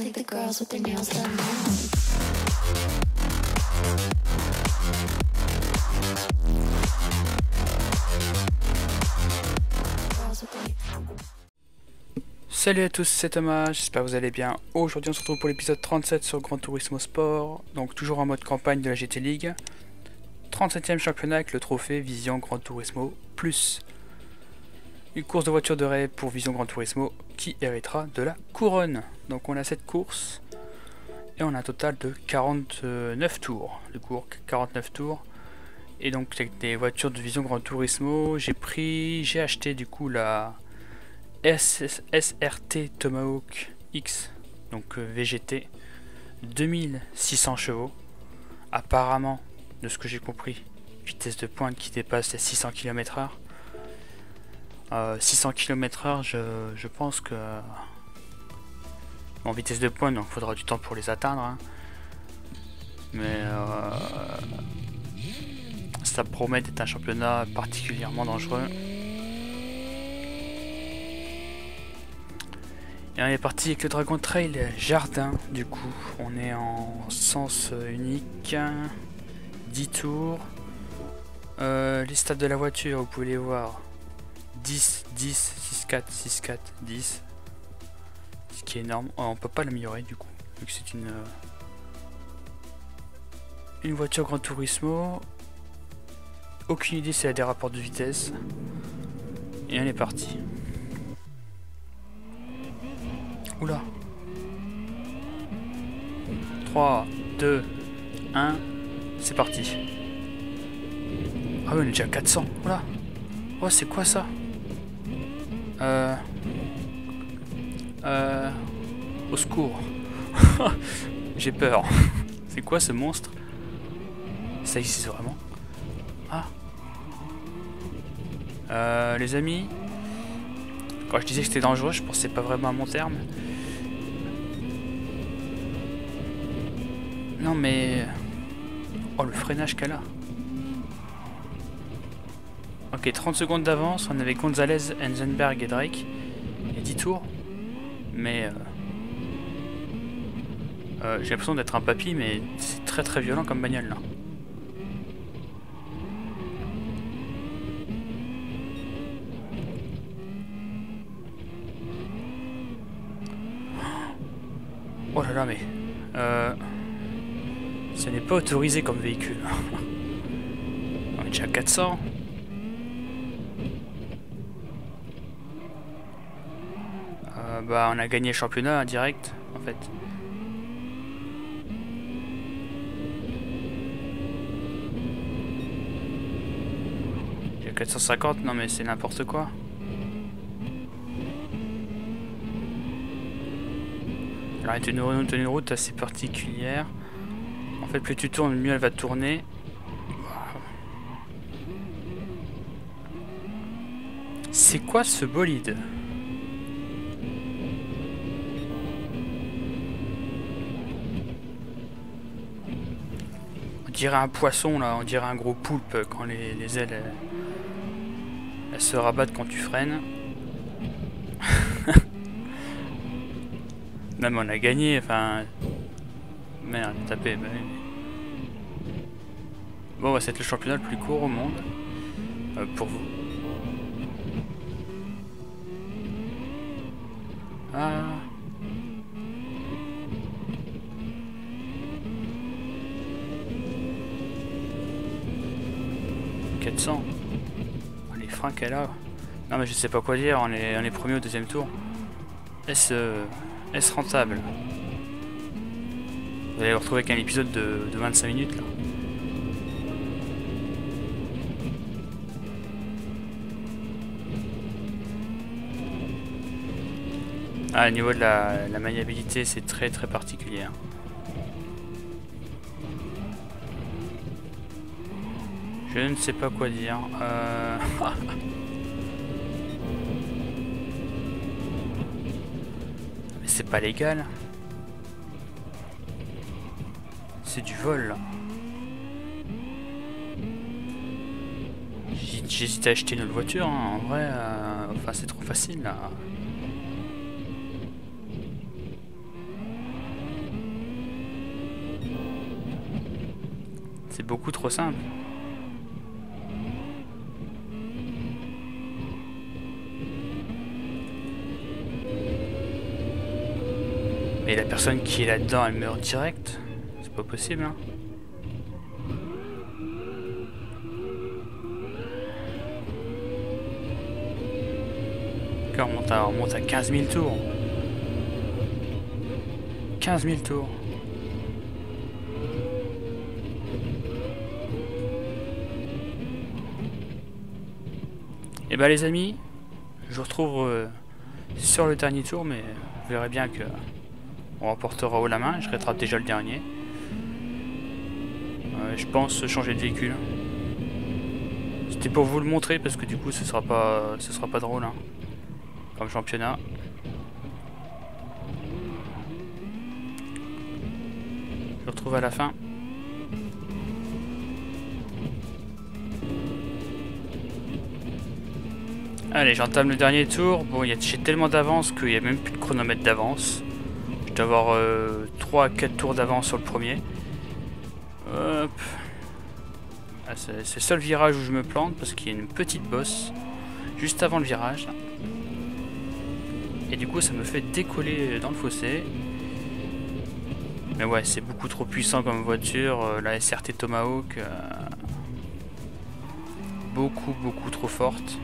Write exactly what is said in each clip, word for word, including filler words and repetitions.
think the girls with their nails done now. Salut à tous, c'est Thomas, j'espère que vous allez bien. Aujourd'hui on se retrouve pour l'épisode trente-sept sur Gran Turismo Sport, donc toujours en mode campagne de la G T League. trente-septième championnat avec le trophée Vision Gran Turismo Plus. Une course de voiture de rêve pour Vision Gran Turismo qui héritera de la couronne. Donc on a cette course et on a un total de quarante-neuf tours. Du coup quarante-neuf tours. Et donc avec des voitures de Vision Gran Turismo, j'ai pris, j'ai acheté du coup la S R T Tomahawk X, donc euh, V G T, deux mille six cents chevaux. Apparemment, de ce que j'ai compris, vitesse de pointe qui dépasse les six cents kilomètres heure. Euh, six cents kilomètres heure, je, je pense que en vitesse de pointe, donc il faudra du temps pour les atteindre. Hein. Mais euh, ça promet d'être un championnat particulièrement dangereux. Et on est parti avec le Dragon Trail Jardin, du coup on est en sens unique, dix tours. Euh, les stats de la voiture, vous pouvez les voir, dix, dix, six, quatre, six, quatre, dix, ce qui est énorme. Oh, on peut pas l'améliorer du coup, vu que c'est une, une voiture Gran Turismo. Aucune idée si elle a des rapports de vitesse. Et on est parti. Oula. trois, deux, un, c'est parti. Ah oui, on est déjà à quatre cents. Oula. Oh, c'est quoi ça? Euh... Euh... Au secours. J'ai peur. C'est quoi ce monstre? Ça existe vraiment? Ah. Euh, les amis... Quand je disais que c'était dangereux, je pensais pas vraiment à mon terme. Non mais... Oh, le freinage qu'elle a. Ok, trente secondes d'avance, on avait Gonzalez, Enzenberg et Drake. Et dix tours. Mais... Euh... Euh, j'ai l'impression d'être un papy, mais c'est très très violent comme bagnole là. Oh là là, mais... Euh... Ce n'est pas autorisé comme véhicule. On est déjà à quatre cents. Euh, bah, on a gagné le championnat direct, en fait. J'ai quatre cent cinquante, non mais c'est n'importe quoi. Alors, c'est une, une route assez particulière. En fait, plus tu tournes, mieux elle va tourner. C'est quoi ce bolide? On dirait un poisson là, on dirait un gros poulpe quand les, les ailes elles, elles se rabattent quand tu freines. Non mais on a gagné, enfin... Merde, tapé, bah oui. Bon, bah, c'est le championnat le plus court au monde. Euh, pour vous. Ah. quatre cents. Oh, les freins qu'elle a. Non mais je sais pas quoi dire, on est, on est premier au deuxième tour. Est-ce... Euh... Est-ce rentable? Vous allez vous retrouver avec un épisode de, de vingt-cinq minutes là. Ah, au niveau de la, la maniabilité, c'est très très particulier. Hein. Je ne sais pas quoi dire. Euh... C'est pas légal. C'est du vol là. J'hésite à acheter une autre voiture hein. En vrai euh... enfin c'est trop facile là. C'est beaucoup trop simple. Mais la personne qui est là-dedans, elle meurt direct. C'est pas possible, hein. On remonte à, on remonte à quinze mille tours. quinze mille tours. Et bah les amis, je vous retrouve euh, sur le dernier tour, mais vous verrez bien que on remportera haut la main. Je rattrape déjà le dernier. Euh, je pense changer de véhicule. C'était pour vous le montrer parce que du coup ce sera pas, ce sera pas drôle, hein. Comme championnat. Je vous retrouve à la fin. Allez, j'entame le dernier tour. Bon, j'ai tellement d'avance qu'il n'y a même plus de chronomètre d'avance. Je dois avoir euh, trois à quatre tours d'avance sur le premier. Hop. Ah, c'est le seul virage où je me plante parce qu'il y a une petite bosse juste avant le virage. Et du coup ça me fait décoller dans le fossé. Mais ouais, c'est beaucoup trop puissant comme voiture. La S R T Tomahawk, euh, beaucoup beaucoup trop forte.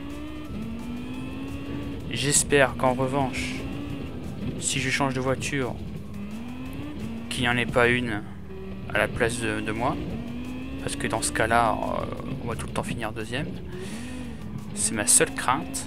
J'espère qu'en revanche, si je change de voiture, qu'il n'y en ait pas une à la place de, de moi. Parce que dans ce cas là, euh, on va tout le temps finir deuxième. C'est ma seule crainte.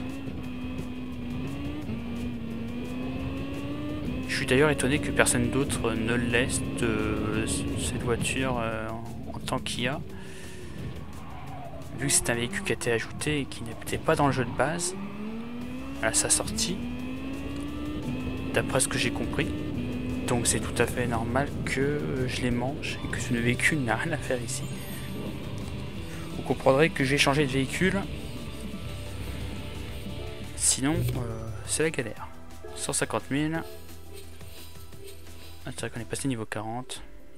Je suis d'ailleurs étonné que personne d'autre ne laisse de cette voiture euh, en tant qu'I A. Vu que c'est un véhicule qui a été ajouté et qui n'était pas dans le jeu de base à sa sortie, d'après ce que j'ai compris. Donc c'est tout à fait normal que je les mange et que ce véhicule n'a rien à faire ici. Vous comprendrez que j'ai changé de véhicule. Sinon, euh, c'est la galère. cent cinquante mille. Ah, c'est vrai qu'on est passé niveau quarante.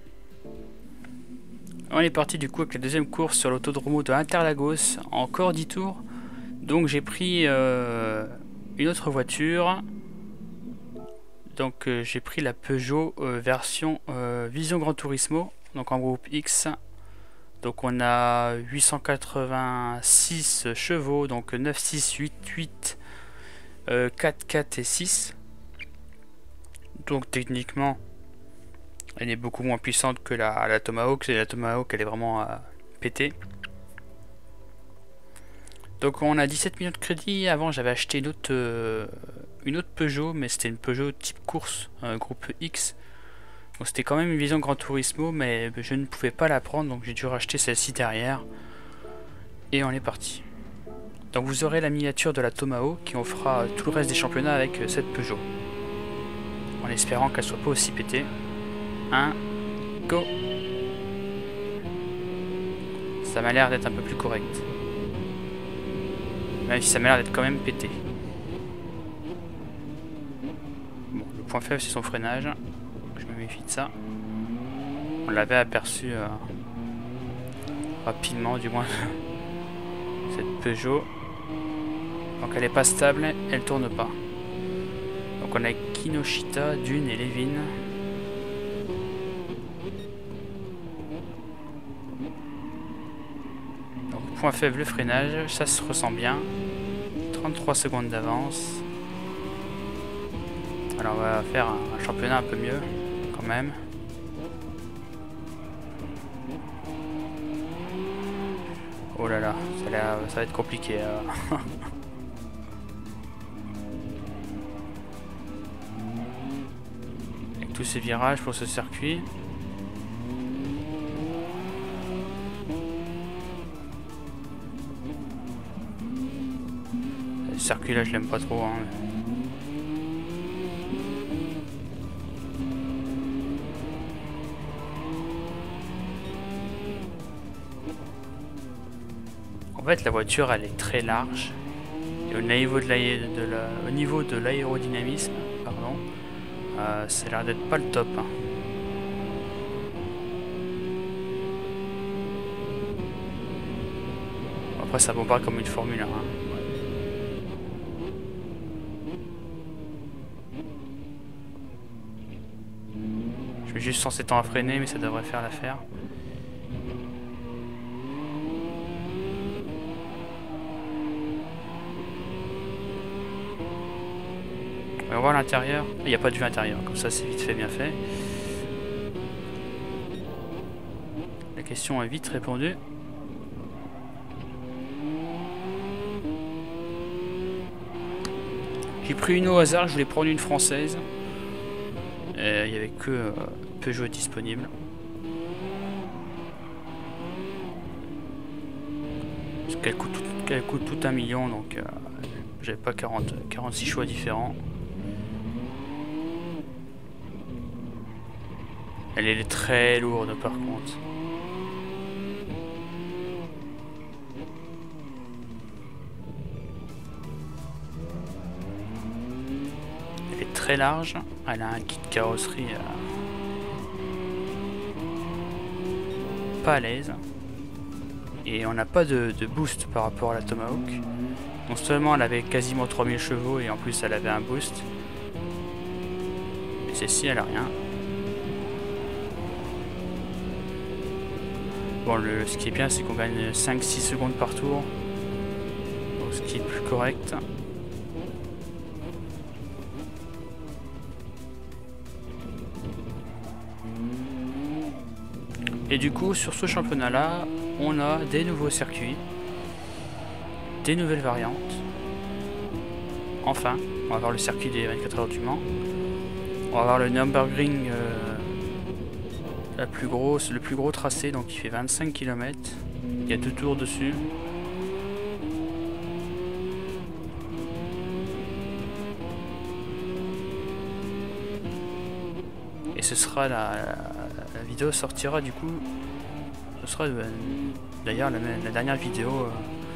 On est parti du coup avec la deuxième course sur l'autodromo de Interlagos. Encore dix tours. Donc j'ai pris euh, une autre voiture. Donc euh, j'ai pris la Peugeot euh, version euh, Vision Gran Turismo. Donc en groupe X. Donc on a huit cent quatre-vingt-six chevaux. Donc neuf, six, huit, huit, euh, quatre, quatre et six. Donc techniquement elle est beaucoup moins puissante que la, la Tomahawk. Et la Tomahawk elle est vraiment à péter. Donc on a dix-sept millions de crédits. Avant j'avais acheté une autre, euh, une autre Peugeot, mais c'était une Peugeot type course, euh, groupe X. Donc c'était quand même une Vision Gran Turismo, mais je ne pouvais pas la prendre, donc j'ai dû racheter celle-ci derrière. Et on est parti. Donc vous aurez la miniature de la Tomahawk qui on fera tout le reste des championnats avec cette Peugeot. En espérant qu'elle soit pas aussi pétée. un, go. Ça m'a l'air d'être un peu plus correct. Même si ça m'a l'air d'être quand même pété. Bon, le point faible c'est son freinage. Je me méfie de ça. On l'avait aperçu euh, rapidement, du moins. Cette Peugeot. Donc elle est pas stable, elle tourne pas. Donc on a Kinoshita, Dune et Levin. Point faible le freinage, ça se ressent bien. trente-trois secondes d'avance. Alors on va faire un, un championnat un peu mieux quand même. Oh là là, ça, là, ça va être compliqué. Euh. Avec tous ces virages pour ce circuit. Le circuit là je l'aime pas trop, hein. En fait la voiture elle est très large et au niveau de la, au niveau de l'aérodynamisme, pardon, euh, ça a l'air d'être pas le top, hein. Après ça bombarde comme une Formule un. Hein. Je mets juste cent sept ans à freiner, mais ça devrait faire l'affaire. On va voir l'intérieur. Il n'y a pas de vue intérieure, comme ça c'est vite fait, bien fait. La question est vite répondue. J'ai pris une au hasard, je voulais prendre une française. Et il n'y avait que euh, Peugeot disponible. Parce qu'elle coûte, qu'elle coûte tout un million, donc euh, j'avais pas quarante, quarante-six choix différents. Elle est très lourde par contre. Elle est très large. Elle a un kit carrosserie euh, pas à l'aise. Et on n'a pas de, de boost par rapport à la Tomahawk. Non seulement elle avait quasiment trois mille chevaux et en plus elle avait un boost. Mais celle-ci elle a rien. Bon, le, ce qui est bien, c'est qu'on gagne cinq six secondes par tour. Donc, ce qui est plus correct. Et du coup, sur ce championnat-là, on a des nouveaux circuits, des nouvelles variantes. Enfin, on va voir le circuit des vingt-quatre heures du Mans. On va voir le Nürburgring. Euh, La plus grosse, le plus gros tracé, donc il fait vingt-cinq kilomètres. Il y a deux tours dessus. Et ce sera la, la, la vidéo sortira du coup. Ce sera euh, d'ailleurs la, la dernière vidéo euh,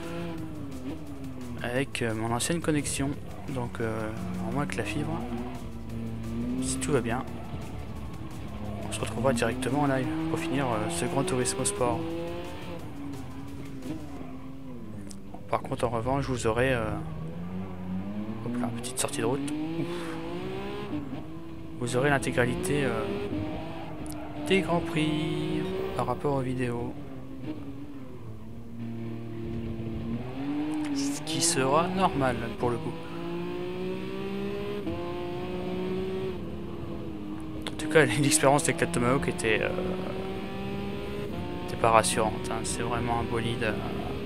avec euh, mon ancienne connexion. Donc euh, en moins que la fibre. Si tout va bien. On se retrouvera directement en live pour finir euh, ce Gran Turismo Sport. Par contre, en revanche, vous aurez euh, hop là, petite sortie de route. Ouf. Vous aurez l'intégralité euh, des grands prix par rapport aux vidéos. Ce qui sera normal pour le coup. L'expérience avec la Tomahawk était, euh, était pas rassurante. Hein. C'est vraiment un bolide euh,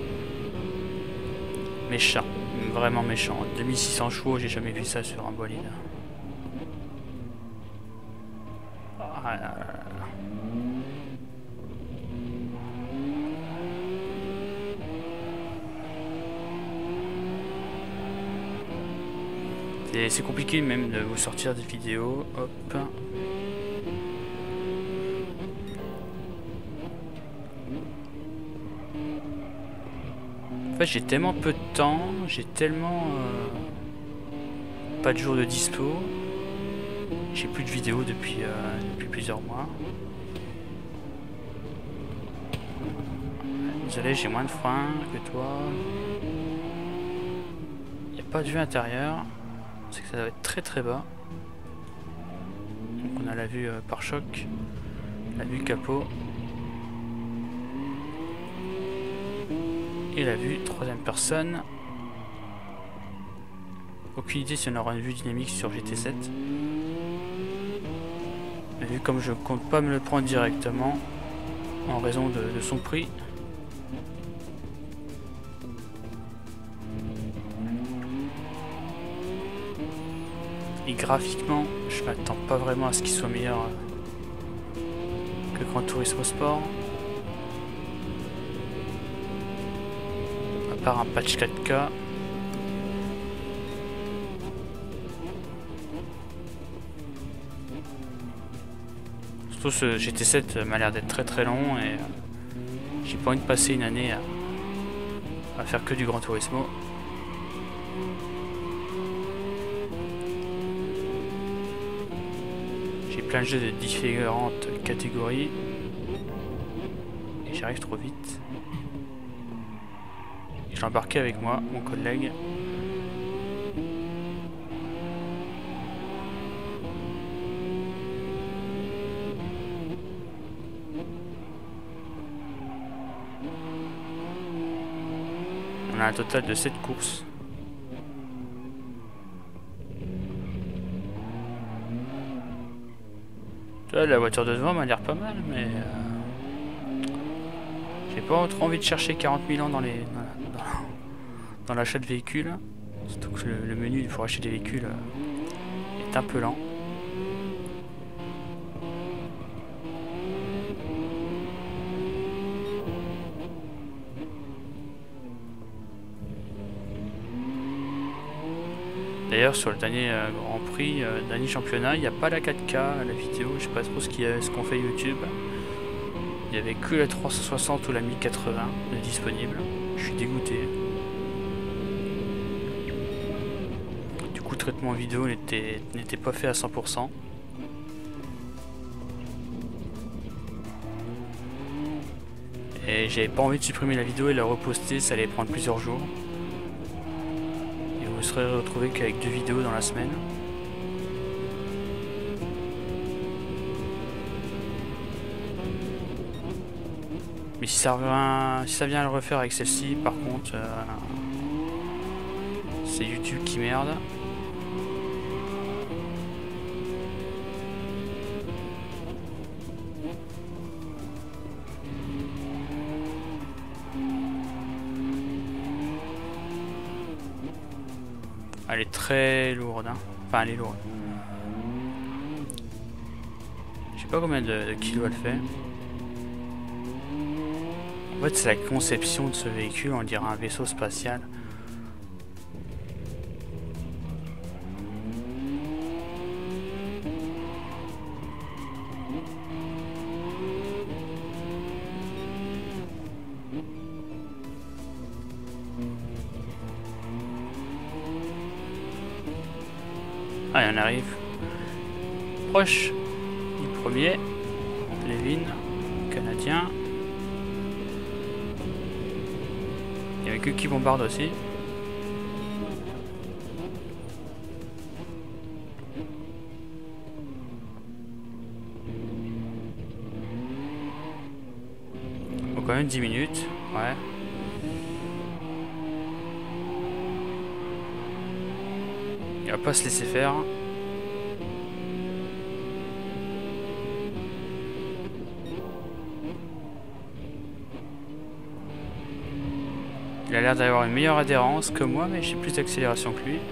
méchant, vraiment méchant. deux mille six cents chevaux, j'ai jamais vu ça sur un bolide. Ah là là là. C'est compliqué même de vous sortir des vidéos. Hop. En fait, j'ai tellement peu de temps, j'ai tellement euh, pas de jours de dispo, j'ai plus de vidéos depuis, euh, depuis plusieurs mois. Désolé, j'ai moins de frein que toi. Il n'y a pas de vue intérieure, c'est que ça doit être très très bas. Donc on a la vue euh, pare-choc, la vue capot. Et la vue troisième personne. Aucune idée si on aura une vue dynamique sur G T sept. Mais vu comme je compte pas me le prendre directement en raison de, de son prix. Et graphiquement, je m'attends pas vraiment à ce qu'il soit meilleur que Gran Turismo Sport. Par un patch quatre K. Surtout ce G T sept m'a l'air d'être très très long et j'ai pas envie de passer une année à, à faire que du Gran Turismo. J'ai plein de jeux de différentes catégories et j'arrive trop vite. j'ai embarqué avec moi mon collègue. On a un total de sept courses. Là, la voiture de devant m'a l'air pas mal, mais euh, j'ai pas trop envie de chercher quarante mille ans dans les dans, dans, dans l'achat de véhicules. Surtout que le, le menu pour acheter des véhicules euh, est un peu lent. D'ailleurs, sur le dernier euh, Grand Prix, euh, dernier championnat, il n'y a pas la quatre K à la vidéo. Je sais pas trop ce qu'on ce qu'on fait YouTube. Il n'y avait que la trois cent soixante ou la mille quatre-vingts de disponible. Je suis dégoûté. Du coup, le traitement vidéo n'était n'était pas fait à cent pour cent. Et j'avais pas envie de supprimer la vidéo et la reposter, ça allait prendre plusieurs jours. Vous serez retrouvé qu'avec deux vidéos dans la semaine. Mais si ça revient, si ça vient à le refaire avec celle-ci, par contre, euh, c'est YouTube qui merde. Elle est très lourde, hein. Enfin elle est lourde. Je sais pas combien de, de kilos elle fait. En fait c'est la conception de ce véhicule, on dirait un vaisseau spatial. Ah, on arrive proche du premier, Levin, canadien. Il y avait que qui bombarde aussi. Bon, quand même dix minutes, ouais. Il va pas se laisser faire. Il a l'air d'avoir une meilleure adhérence que moi, mais j'ai plus d'accélération que lui.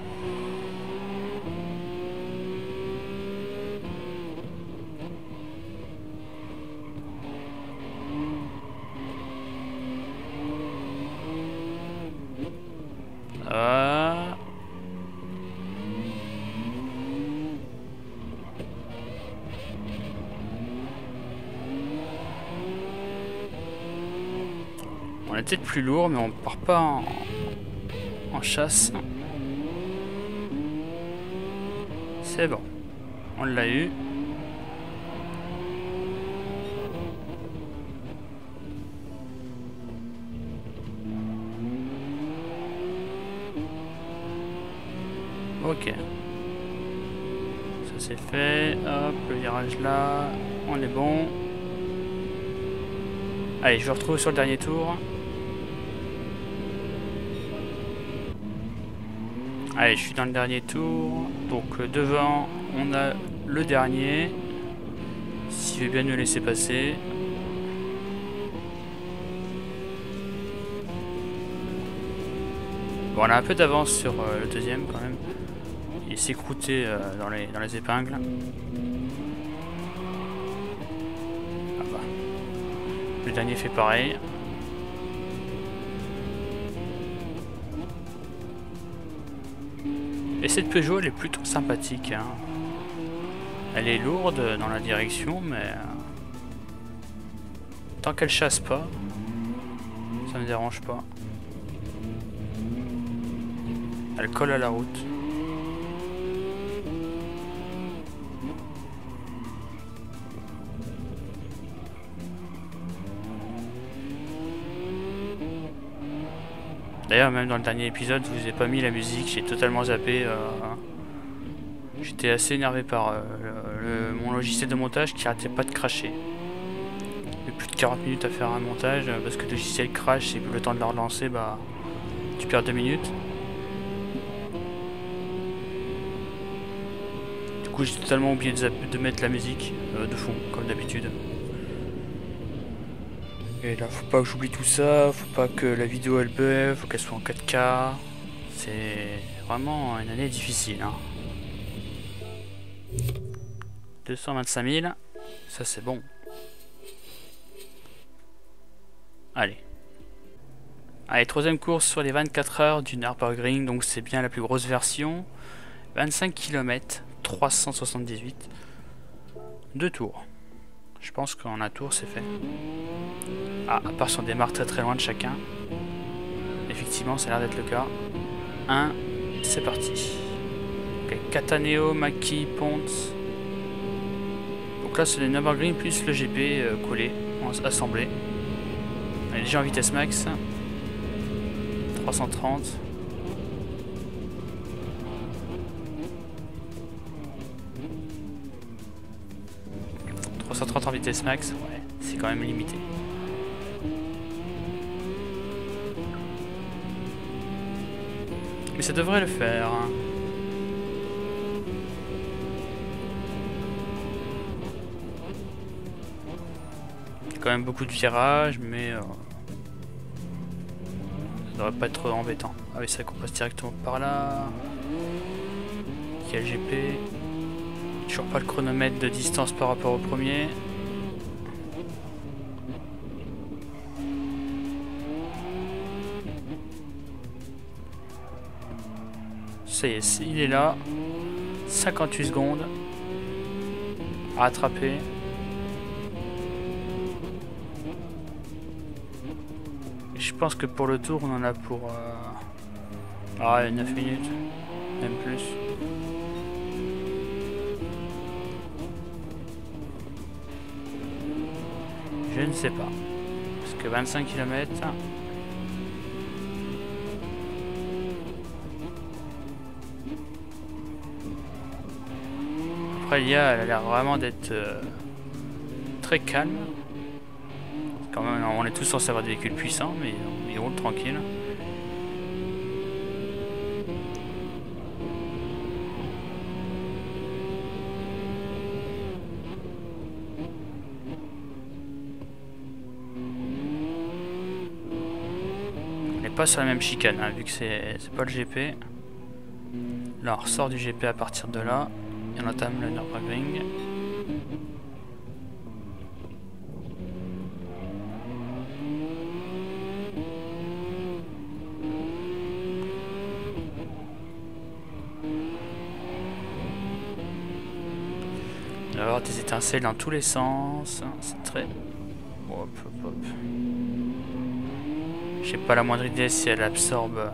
Euh... On est peut-être plus lourd, mais on part pas en, en chasse. C'est bon. On l'a eu. Ok. Ça c'est fait. Hop, le virage là. On est bon. Allez, je me retrouve sur le dernier tour. Allez, je suis dans le dernier tour. Donc euh, devant, on a le dernier. S'il veut bien nous laisser passer. Bon, on a un peu d'avance sur euh, le deuxième quand même. Il s'est croûté euh, dans, les, dans les épingles. Ah bah. Le dernier fait pareil. Et cette Peugeot elle est plutôt sympathique, hein. Elle est lourde dans la direction, mais euh, tant qu'elle chasse pas, ça me dérange pas. Elle colle à la route. D'ailleurs, même dans le dernier épisode, je vous ai pas mis la musique, j'ai totalement zappé. Euh... J'étais assez énervé par euh, le, le, mon logiciel de montage qui arrêtait pas de cracher. J'ai plus de quarante minutes à faire un montage euh, parce que le logiciel crache et le temps de la relancer, bah, tu perds deux minutes. Du coup, j'ai totalement oublié de, de mettre la musique euh, de fond, comme d'habitude. Et là, faut pas que j'oublie tout ça, faut pas que la vidéo elle bug, faut qu'elle soit en quatre K. C'est vraiment une année difficile. Hein. deux cent vingt-cinq mille, ça c'est bon. Allez. Allez, troisième course sur les vingt-quatre heures du Nürburgring, donc c'est bien la plus grosse version. vingt-cinq kilomètres, trois cent soixante-dix-huit. Deux tours. Je pense qu'en un tour c'est fait. Ah, à part si on démarre très très loin de chacun. Effectivement, ça a l'air d'être le cas. un, c'est parti. Okay. Cataneo, Maki, Ponce. Donc là, c'est le Nürburgring plus le G P euh, collé, assemblé. On est déjà en vitesse max. trois cent trente. trois cent trente en vitesse max, ouais, c'est quand même limité. Mais ça devrait le faire. Hein. Il y a quand même beaucoup de virages, mais euh, ça devrait pas être embêtant. Ah oui, ça qu'on passe directement par là. Quel G P. Toujours pas le chronomètre de distance par rapport au premier. Ça y est, il est là. cinquante-huit secondes. À rattraper. Et je pense que pour le tour, on en a pour... Euh... Ah, neuf minutes. Même plus. Je ne sais pas. Parce que vingt-cinq kilomètres... Après, l'I A, elle a l'air vraiment d'être euh, très calme. Quand même, on est tous censés avoir des véhicules puissants, mais ils roulent tranquille. On n'est pas sur la même chicane, hein, vu que c'est pas le G P. Là, on ressort du G P à partir de là. Et on entame le Nürburgring. Il va y avoir des étincelles dans tous les sens. C'est très... Hop, hop, hop. J'ai pas la moindre idée si elle absorbe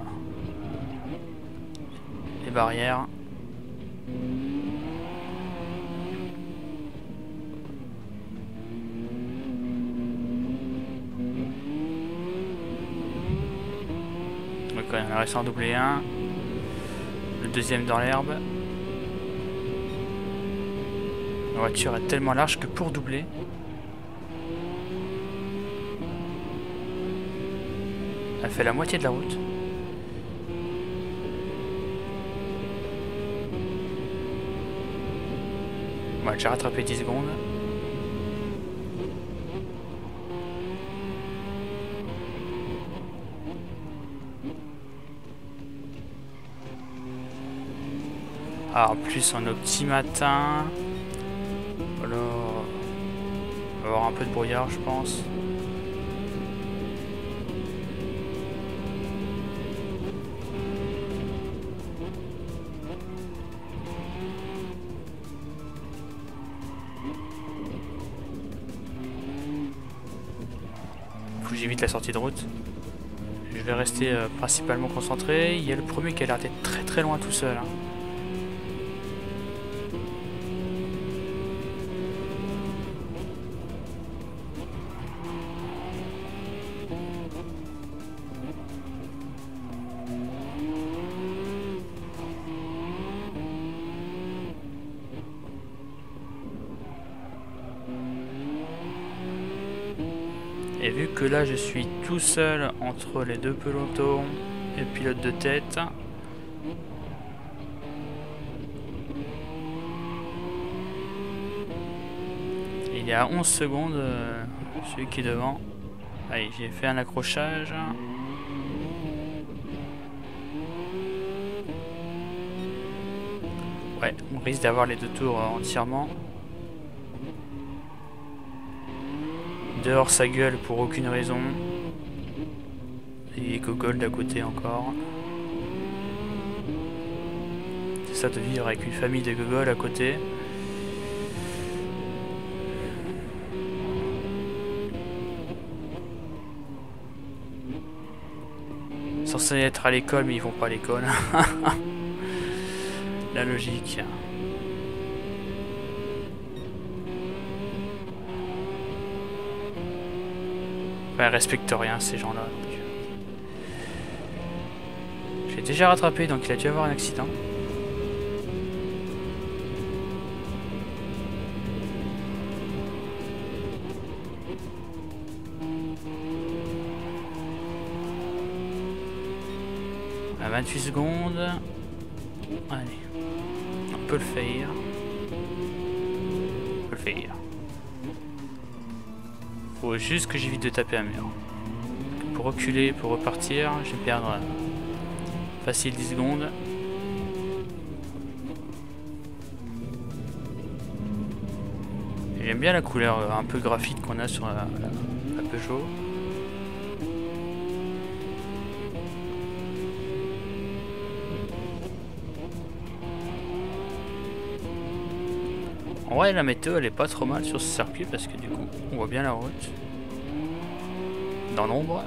les barrières. On a réussi à en doubler un. Le deuxième dans l'herbe. La voiture est tellement large que pour doubler, elle fait la moitié de la route. Bon, j'ai rattrapé dix secondes. Ah, en plus on est au petit matin. Alors, on va avoir un peu de brouillard, je pense. Faut que j'évite la sortie de route. Je vais rester euh, principalement concentré. Il y a le premier qui a l'air d'être très très loin tout seul. Hein. vu que là je suis tout seul entre les deux pelotons et le pilote de tête. Il est à onze secondes, euh, celui qui est devant. Allez, j'ai fait un accrochage. Ouais, on risque d'avoir les deux tours euh, entièrement. Dehors sa gueule pour aucune raison. Et Gogol d'à côté encore. C'est ça de vivre avec une famille de Gogol à côté. Censé être à l'école mais ils vont pas à l'école. La logique. Enfin, ils respectent rien ces gens-là. J'ai déjà rattrapé donc il a dû avoir un accident. À vingt-huit secondes. Allez. On peut le faire. On peut le faire. Faut juste que j'évite de taper un mur. Pour reculer, pour repartir, je vais perdre euh, facile dix secondes. J'aime bien la couleur euh, un peu graphite qu'on a sur la, la, la Peugeot. En vrai, la météo elle est pas trop mal sur ce circuit parce que du coup on voit bien la route dans l'ombre.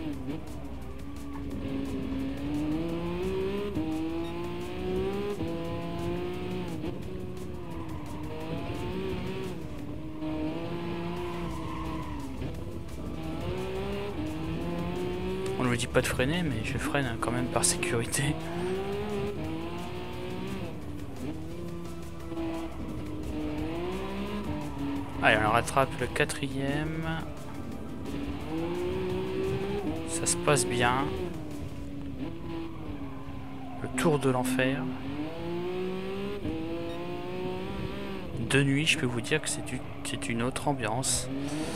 On ne me dit pas de freiner mais je freine quand même par sécurité. Allez, on rattrape le quatrième. Ça se passe bien. Le tour de l'enfer. De nuit, je peux vous dire que c'est du, c'est une autre ambiance.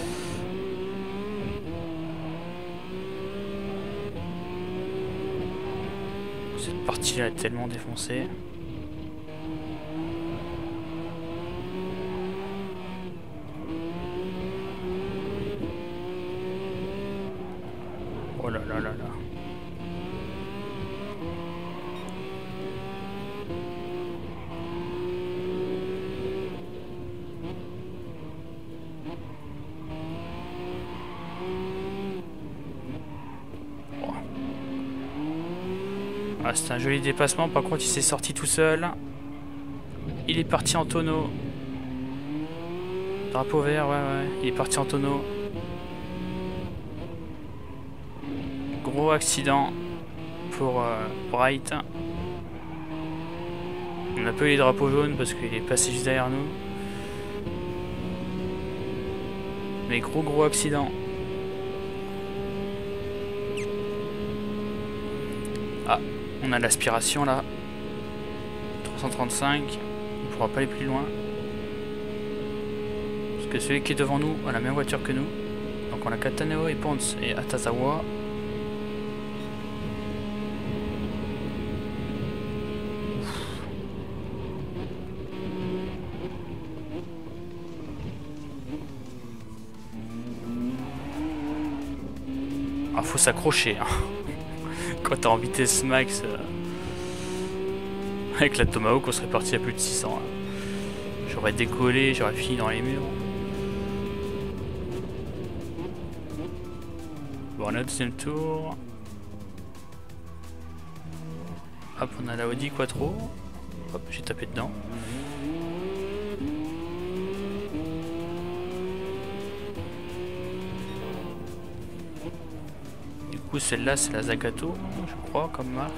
Cette partie-là est tellement défoncée. Oh là là là là. Oh. Ah, c'est un joli dépassement, par contre il s'est sorti tout seul. Il est parti en tonneau. Drapeau vert, ouais ouais, il est parti en tonneau. Gros accident pour euh, Bright. On a pas eu les drapeaux jaunes parce qu'il est passé juste derrière nous. Mais gros gros accident. Ah, on a l'aspiration là. trois cent trente-cinq. On ne pourra pas aller plus loin. Parce que celui qui est devant nous a la même voiture que nous. Donc on a Kataneo et Ponce et Atazawa. Ah, faut s'accrocher hein. Quand t'es en vitesse max euh, avec la Tomahawk on serait parti à plus de six cents hein. J'aurais décollé, j'aurais fini dans les murs. Bon, on a le deuxième tour. Hop, on a la Audi Quattro. Hop, j'ai tapé dedans. Du coup, celle-là, c'est la Zagato, je crois, comme marque.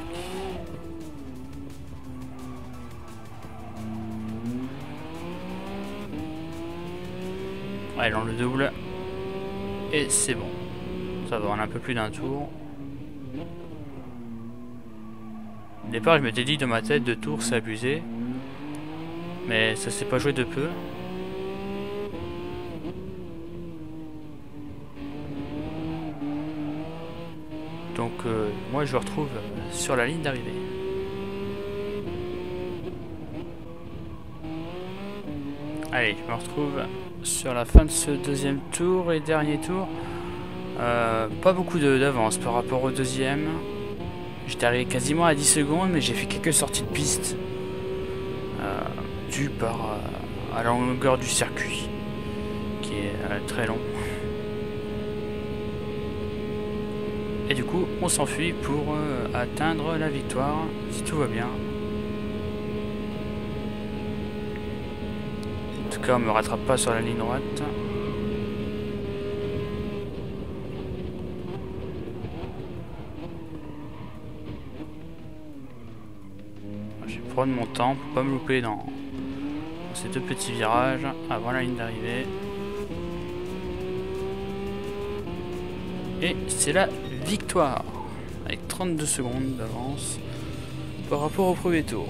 Ouais, dans le double. Et c'est bon. Ça va, on a un peu plus d'un tour. Au départ, je m'étais dit dans ma tête, deux tours, c'est abusé. Mais ça s'est pas joué de peu. Donc, euh, moi, je me retrouve sur la ligne d'arrivée. Allez, je me retrouve sur la fin de ce deuxième tour et dernier tour. Euh, pas beaucoup d'avance par rapport au deuxième. J'étais arrivé quasiment à dix secondes, mais j'ai fait quelques sorties de piste euh, dues par euh, à la longueur du circuit, qui est euh, très long. Et du coup, on s'enfuit pour euh, atteindre la victoire, si tout va bien. En tout cas, on me rattrape pas sur la ligne droite. Je vais prendre mon temps pour pas me louper dans, dans ces deux petits virages avant la ligne d'arrivée. Et c'est la victoire avec trente-deux secondes d'avance par rapport au premier tour.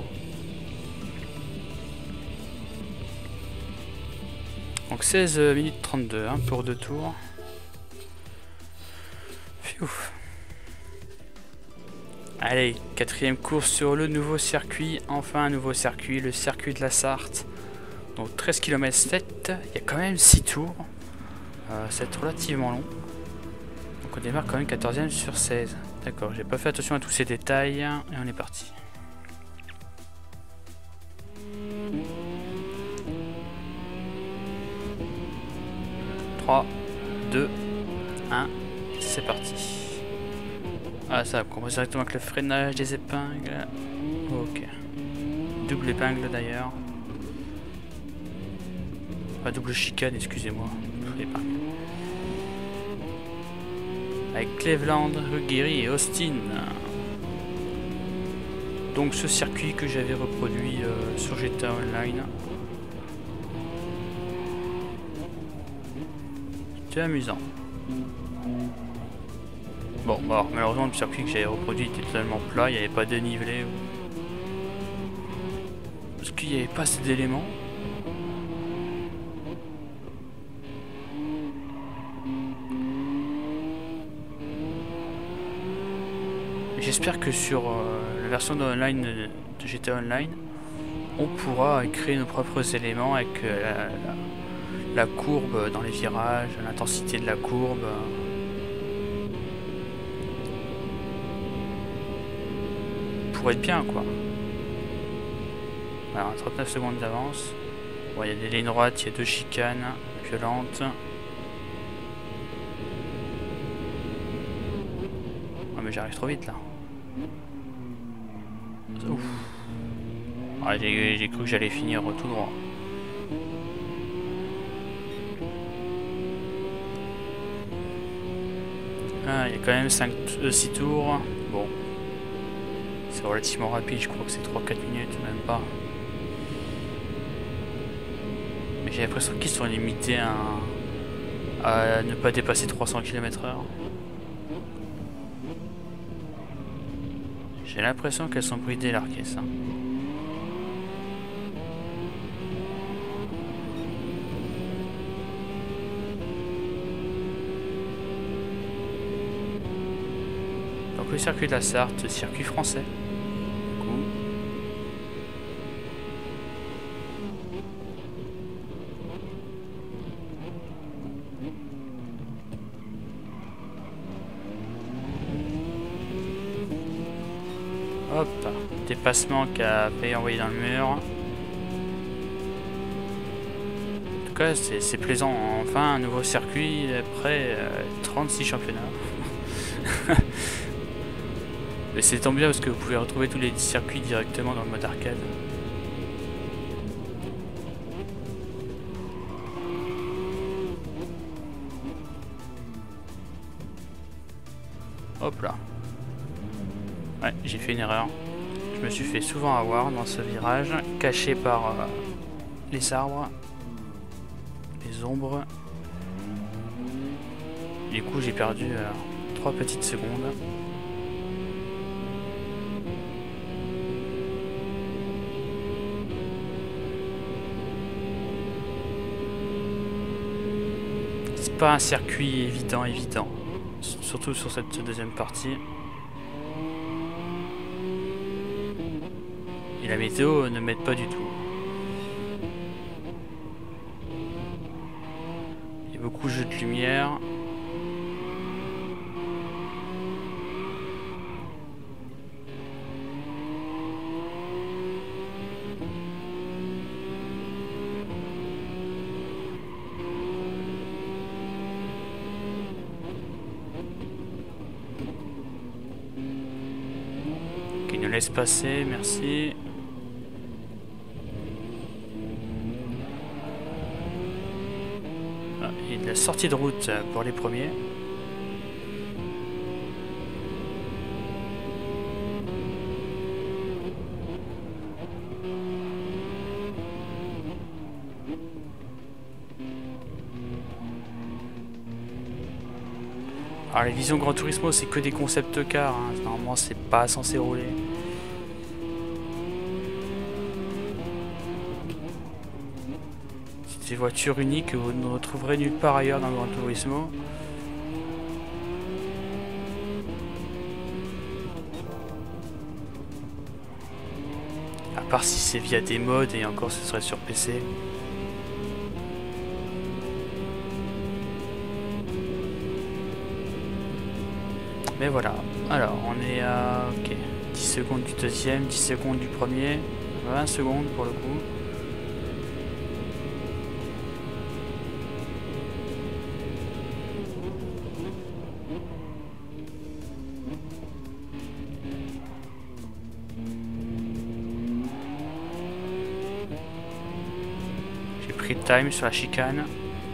Donc seize minutes trente-deux hein, pour deux tours. Pfiou. Allez, quatrième course sur le nouveau circuit. Enfin un nouveau circuit, le circuit de la Sarthe. Donc treize kilomètres sept, il y a quand même six tours. Euh, c'est relativement long. Donc on démarre quand même quatorzième sur seize. D'accord, j'ai pas fait attention à tous ces détails et on est parti. trois, deux, un, c'est parti. Ah ça, on commence directement avec le freinage des épingles. Ok. Double épingle d'ailleurs. Pas double chicane, excusez-moi. Épingle. Avec Cleveland, Ruggieri et Austin. Donc ce circuit que j'avais reproduit euh, sur G T A Online. C'était amusant. Bon, bah, malheureusement le circuit que j'avais reproduit était totalement plat, il n'y avait pas de dénivelé. Parce qu'il n'y avait pas assez d'éléments. J'espère que sur euh, la version de, online, de G T A Online, on pourra créer nos propres éléments avec euh, la, la, la courbe dans les virages, l'intensité de la courbe. Pour être bien quoi. Alors trente-neuf secondes d'avance. Bon, il y a des lignes droites, il y a deux chicanes violentes. Oh mais j'arrive trop vite là. Ouf. Ah, j'ai cru que j'allais finir tout droit. Ah, il y a quand même cinq, six tours. Bon. C'est relativement rapide, je crois que c'est trois quatre minutes, même pas. Mais j'ai l'impression qu'ils sont limités à, à ne pas dépasser trois cents kilomètres heure. J'ai l'impression qu'elles sont bridées l'arquée ça. Donc le circuit de la Sarthe, circuit français. Hop, dépassement qui a failli envoyer dans le mur. En tout cas, c'est plaisant. Enfin, un nouveau circuit après euh, trente-six championnats. Mais c'est tant bien parce que vous pouvez retrouver tous les circuits directement dans le mode arcade. Hop là. Ouais, j'ai fait une erreur. Je me suis fait souvent avoir dans ce virage, caché par euh, les arbres, les ombres. Du coup, j'ai perdu euh, trois petites secondes. C'est pas un circuit évident, évident. Surtout sur cette deuxième partie. Et la météo ne m'aide pas du tout. Il y a beaucoup de jeux de lumière. Qui nous laisse passer, merci. Ah, et de la sortie de route pour les premiers. Alors les visions Gran Turismo c'est que des concept cars, hein. Normalement c'est pas censé rouler. C'est des voitures uniques que vous ne retrouverez nulle part ailleurs dans Gran Turismo. À part si c'est via des mods et encore ce serait sur P C. Mais voilà, alors on est à okay. dix secondes du deuxième, dix secondes du premier, vingt secondes pour le coup. J'ai pris le time sur la chicane.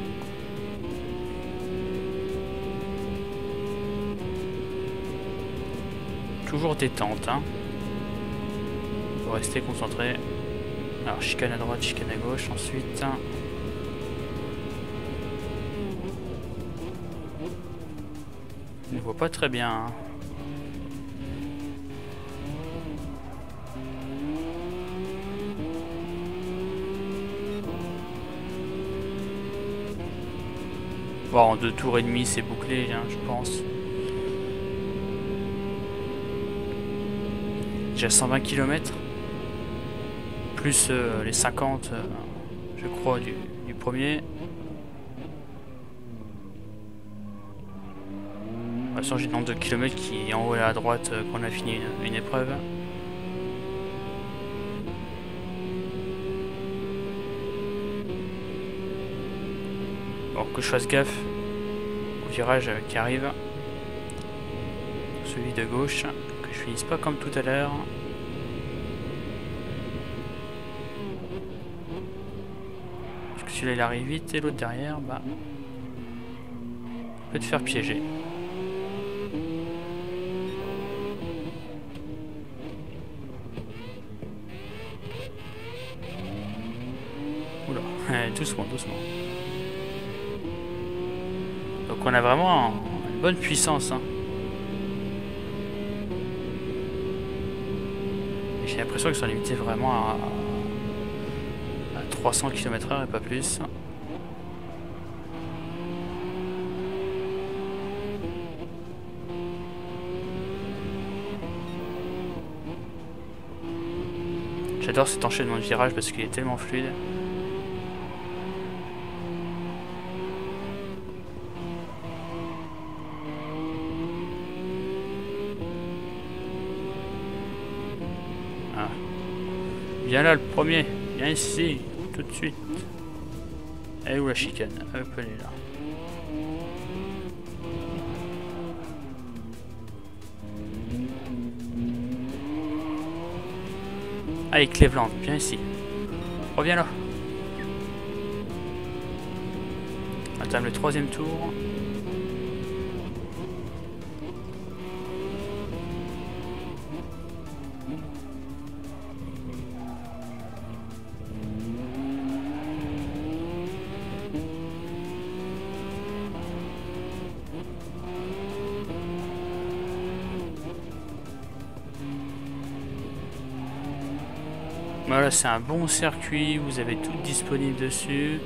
Toujours détente, hein. Faut rester concentré. Alors chicane à droite, chicane à gauche, ensuite. On ne voit pas très bien. Hein. Bon, en deux tours et demi, c'est bouclé, hein, je pense. Déjà cent vingt kilomètres, plus euh, les cinquante, euh, je crois, du, du premier. De toute façon, j'ai le nombre de kilomètres qui est en haut là à droite euh, quand on a fini une, une épreuve. Bon, que je fasse gaffe au virage qui arrive. Celui de gauche. Que je finisse pas comme tout à l'heure. Parce que celui-là il arrive vite et l'autre derrière, bah, peut te faire piéger. Oula, doucement, doucement. Donc on a vraiment une bonne puissance, hein. J'ai l'impression qu'ils sont limités vraiment à, à trois cents kilomètres heure et pas plus. J'adore cet enchaînement de virages parce qu'il est tellement fluide. Viens là le premier, viens ici, tout de suite. Elle est où la chicane? Hop, elle est là. Allez Cleveland, viens ici. Reviens là. On entame le troisième tour. Voilà, c'est un bon circuit, vous avez tout disponible dessus.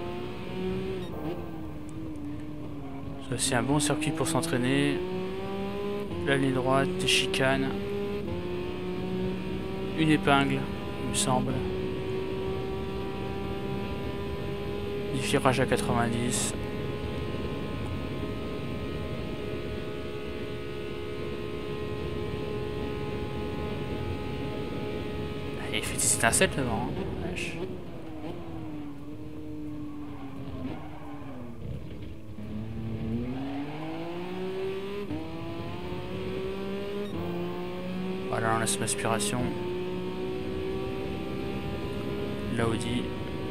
C'est aussi un bon circuit pour s'entraîner. La ligne droite, des chicanes. Une épingle, il me semble. Du virage à quatre-vingt-dix. Il fait des étincelles devant. Hein. Wesh. Voilà, on laisse l'aspiration. L'Audi.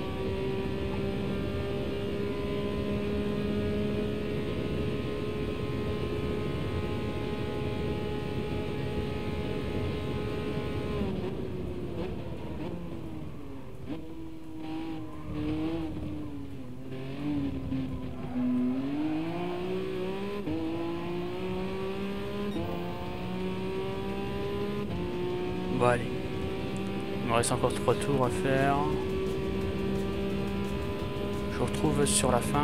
Bon allez, il me reste encore trois tours à faire. Je vous retrouve sur la fin.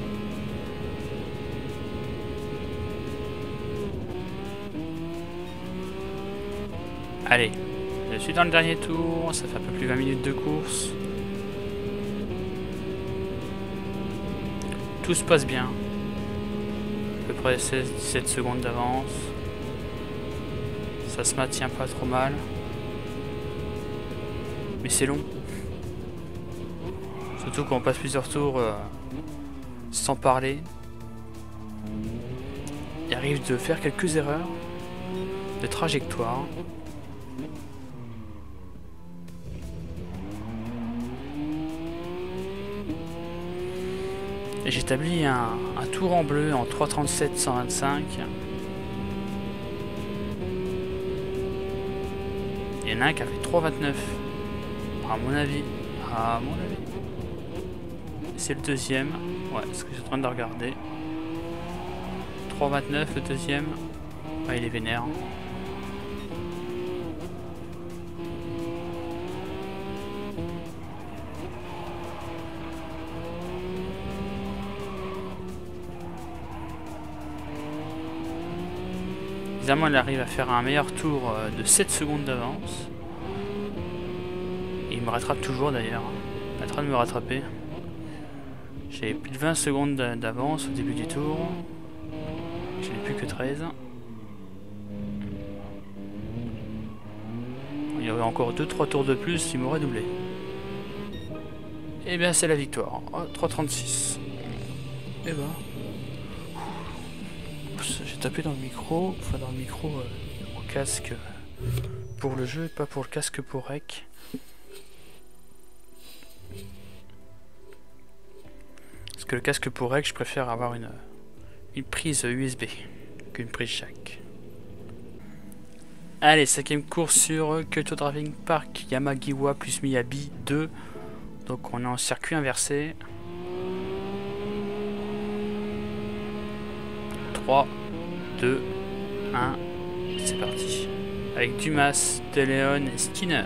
Allez, je suis dans le dernier tour, ça fait un peu plus de vingt minutes de course. Tout se passe bien. À peu près seize à dix-sept secondes d'avance. Ça se maintient pas trop mal. Mais c'est long. Surtout quand on passe plusieurs tours euh, sans parler. Il arrive de faire quelques erreurs de trajectoire. Et j'établis un, un tour en bleu en trois trente-sept cent vingt-cinq. Il y en a un qui a fait trois vingt-neuf. À mon avis. À mon avis. C'est le deuxième. Ouais, c'est ce que je suis en train de regarder. trois vingt-neuf le deuxième. Ouais, il est vénère. Évidemment, elle arrive à faire un meilleur tour de sept secondes d'avance. Il me rattrape toujours d'ailleurs. Il est en train de me rattraper. J'ai plus de vingt secondes d'avance au début du tour. Je n'ai plus que treize. Il y aurait encore deux trois tours de plus, il m'aurait doublé. Et bien c'est la victoire. Oh, trois trente-six. Et ben. J'ai tapé dans le micro, enfin dans le micro euh, au casque pour le jeu et pas pour le casque pour rec. Parce que le casque pour rec, je préfère avoir une, une prise U S B qu'une prise jack. Allez, cinquième course sur Kyoto Driving Park, Yamagiwa plus Miyabi deux. Donc on est en circuit inversé. trois, deux, un, c'est parti. Avec Dumas, DeLeon et Skinner.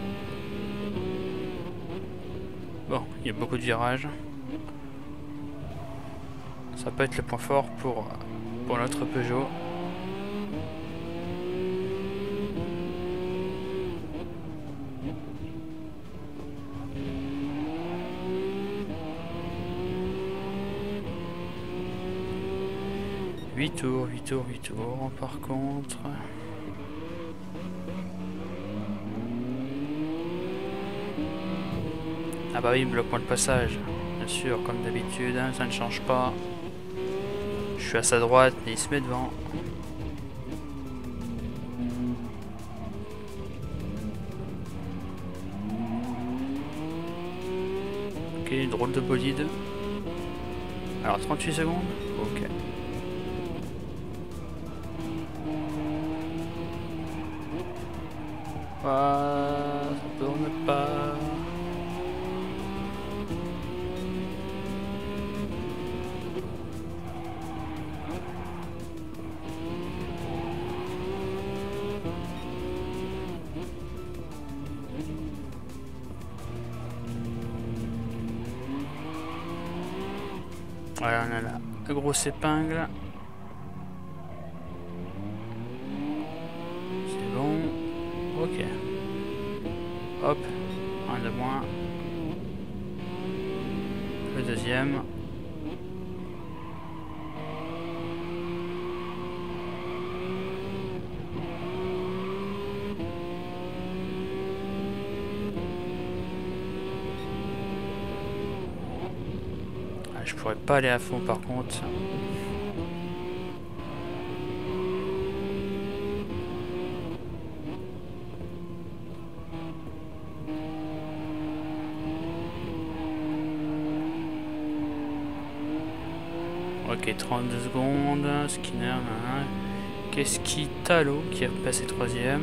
Bon, il y a beaucoup de virages. Ça peut être le point fort pour, pour notre Peugeot. huit tours, huit tours, huit tours par contre. Ah bah oui, bloque-moi le passage. Bien sûr, comme d'habitude, hein, ça ne change pas. Je suis à sa droite et il se met devant. Ok, drôle de bolide. Alors trente-huit secondes. Ok. Ah, ça tourne pas. Voilà, on a la, la grosse épingle. C'est bon. Ok. Hop. Un de moins. Le deuxième. Ah, je pourrais pas aller à fond par contre. Ok, trente-deux secondes, Skinner, qu'est-ce qui Talo qui a passé troisième.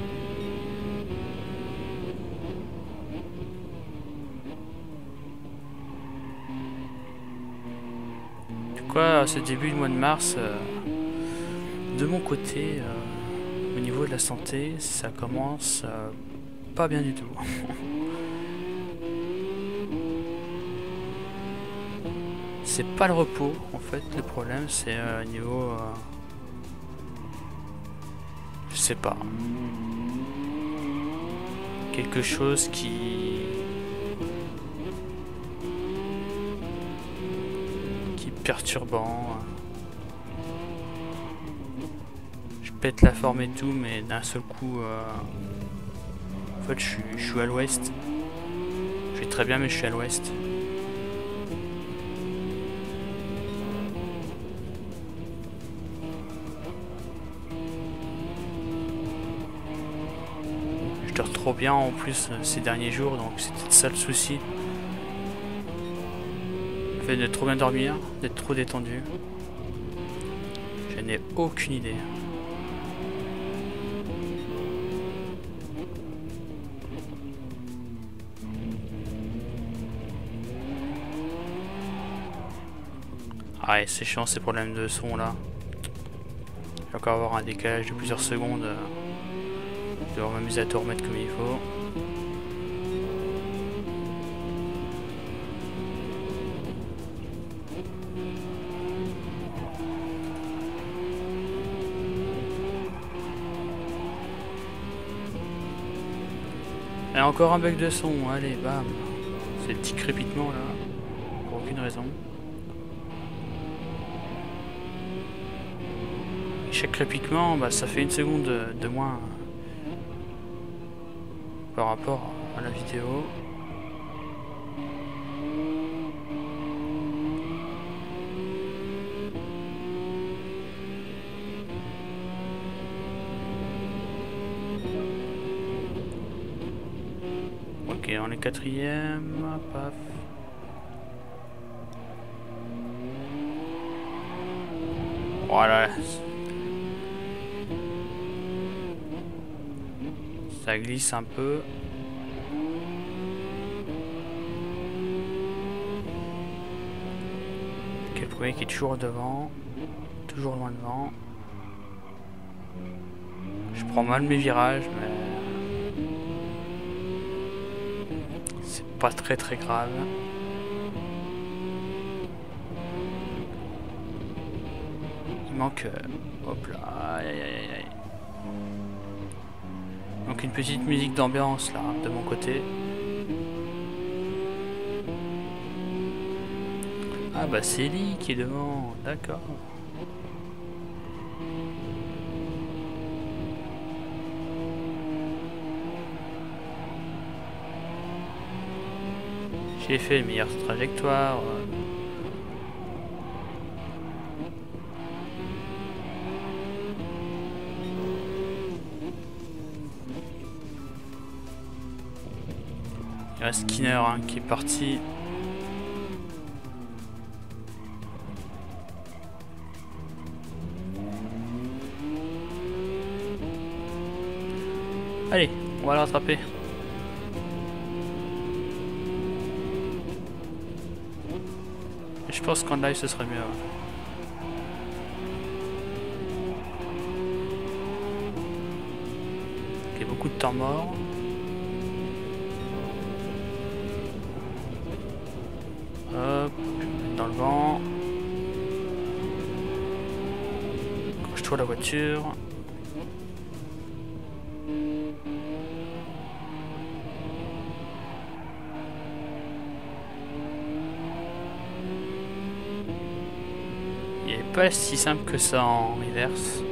Du coup, à ce début du mois de mars, euh, de mon côté, euh, au niveau de la santé, ça commence euh, pas bien du tout. C'est pas le repos en fait le problème, c'est euh, niveau euh, je sais pas, quelque chose qui qui est perturbant. Je pète la forme et tout, mais d'un seul coup euh, en fait je suis, je suis à l'ouest, je vais très bien mais je suis à l'ouest. Je dors trop bien en plus euh, ces derniers jours, donc c'était ça le souci. Le fait de trop bien dormir, d'être trop détendu. Je n'ai aucune idée. Ah ouais, c'est chiant ces problèmes de son là. Je vais encore avoir un décalage de plusieurs secondes. Euh, je vais devoir m'amuser à tout remettre comme il faut. Et encore un bug de son, allez, bam. Ces petits crépitements là, pour aucune raison. Et chaque crépitement, bah, ça fait une seconde de moins par rapport à la vidéo. Ok, on est quatrième, paf. Voilà. Ça glisse un peu. Ok, le premier qui est toujours devant. Toujours loin devant. Je prends mal mes virages, mais c'est pas très très grave. Il manque... Hop là, aïe aïe aïe aïe. Donc une petite musique d'ambiance là, de mon côté. Ah bah c'est Lee qui est devant, d'accord. J'ai fait une meilleure trajectoire. Il reste Skinner hein, qui est parti. Allez, on va le rattraper. Et je pense qu'en live ce serait mieux. Ouais. Ok, beaucoup de temps mort. Hop, dans le vent. toujours la voiture. Il n'est pas si simple que ça en reverse.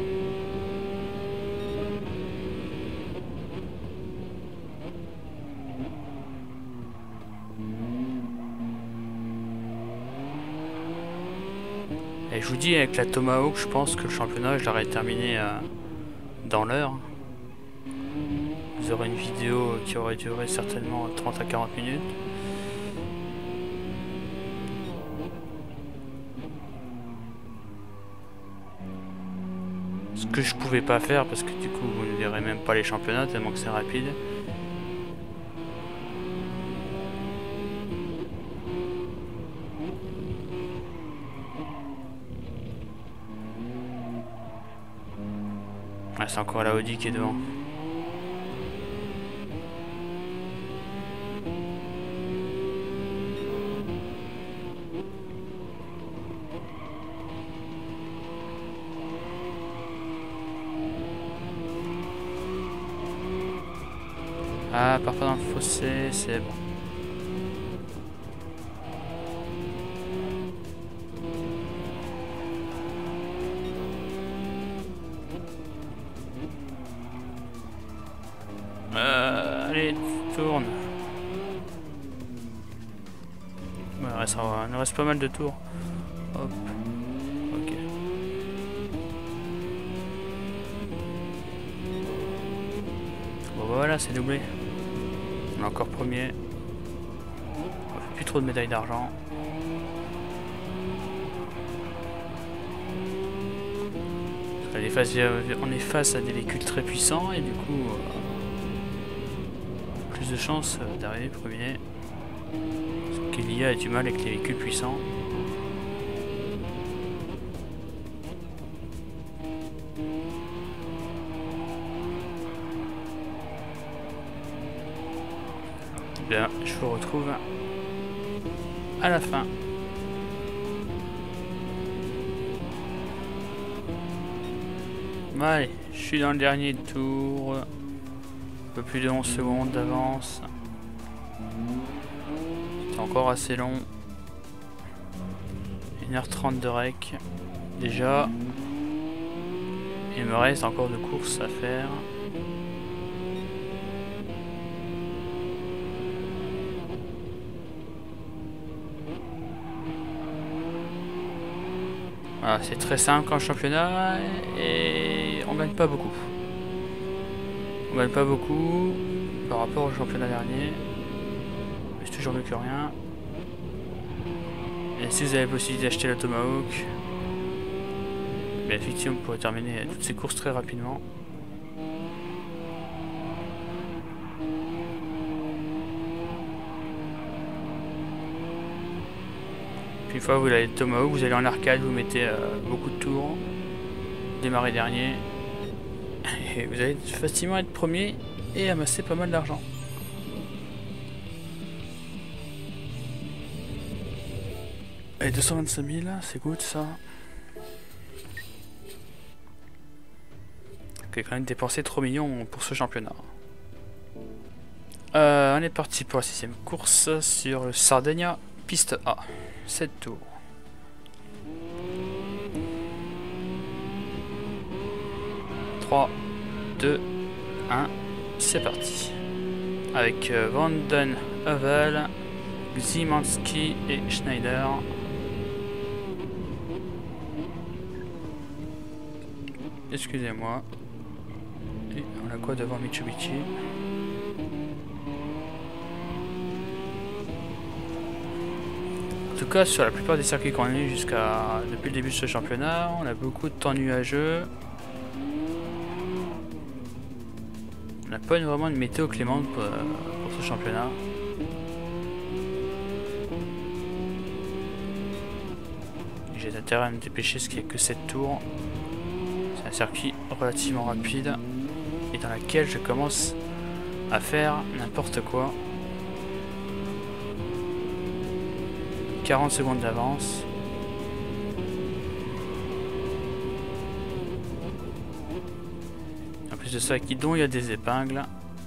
Et je vous dis, avec la Tomahawk, je pense que le championnat, je l'aurais terminé euh, dans l'heure. Vous aurez une vidéo qui aurait duré certainement trente à quarante minutes. Ce que je pouvais pas faire, parce que du coup, vous ne verrez même pas les championnats, tellement que c'est rapide. Ah, c'est encore la Audi qui est devant. Ah, parfois dans le fossé, c'est bon. Euh, allez, tourne. Ouais, il reste, il reste pas mal de tours. Hop. Ok. Bon, voilà, c'est doublé. On est encore premier. On fait plus trop de médailles d'argent. On est face, on est face à des véhicules très puissants et du coup euh, plus de chances d'arriver premier. Parce qu'il y a du mal avec les véhicules puissants. Bien, je vous retrouve à la fin. Allez, je suis dans le dernier tour. Un peu plus de onze secondes d'avance. C'est encore assez long. une heure trente de rec. Déjà. Il me reste encore de courses à faire. Voilà, c'est très simple en championnat et on gagne pas beaucoup. On gagne pas beaucoup par rapport au championnat dernier. Mais c'est toujours mieux que rien. Et si vous avez la possibilité d'acheter la Tomahawk, bien effectivement vous pourrez terminer toutes ces courses très rapidement. Puis une fois que vous avez le Tomahawk, vous allez en arcade, vous mettez euh, beaucoup de tours, démarrer dernier, et vous allez facilement être premier et amasser pas mal d'argent. Et deux cent vingt-cinq mille, c'est good ça. Ok, quand même dépensé trois millions pour ce championnat. Euh, on est parti pour la sixième course sur le Sardinia, piste A. sept tours. trois, deux, un, c'est parti. Avec euh, Vanden Heuvel, Szymanski et Schneider. Excusez-moi. Et on a quoi devant Mitsubishi? En tout cas, sur la plupart des circuits qu'on a eu jusqu'à depuis le début de ce championnat, on a beaucoup de temps nuageux. On n'a pas une, vraiment une météo clémente pour, pour ce championnat. J'ai intérêt à me dépêcher, ce qui est que sept tours. C'est un circuit relativement rapide et dans lequel je commence à faire n'importe quoi. quarante secondes d'avance. plus de ça, qui dont il y a des épingles.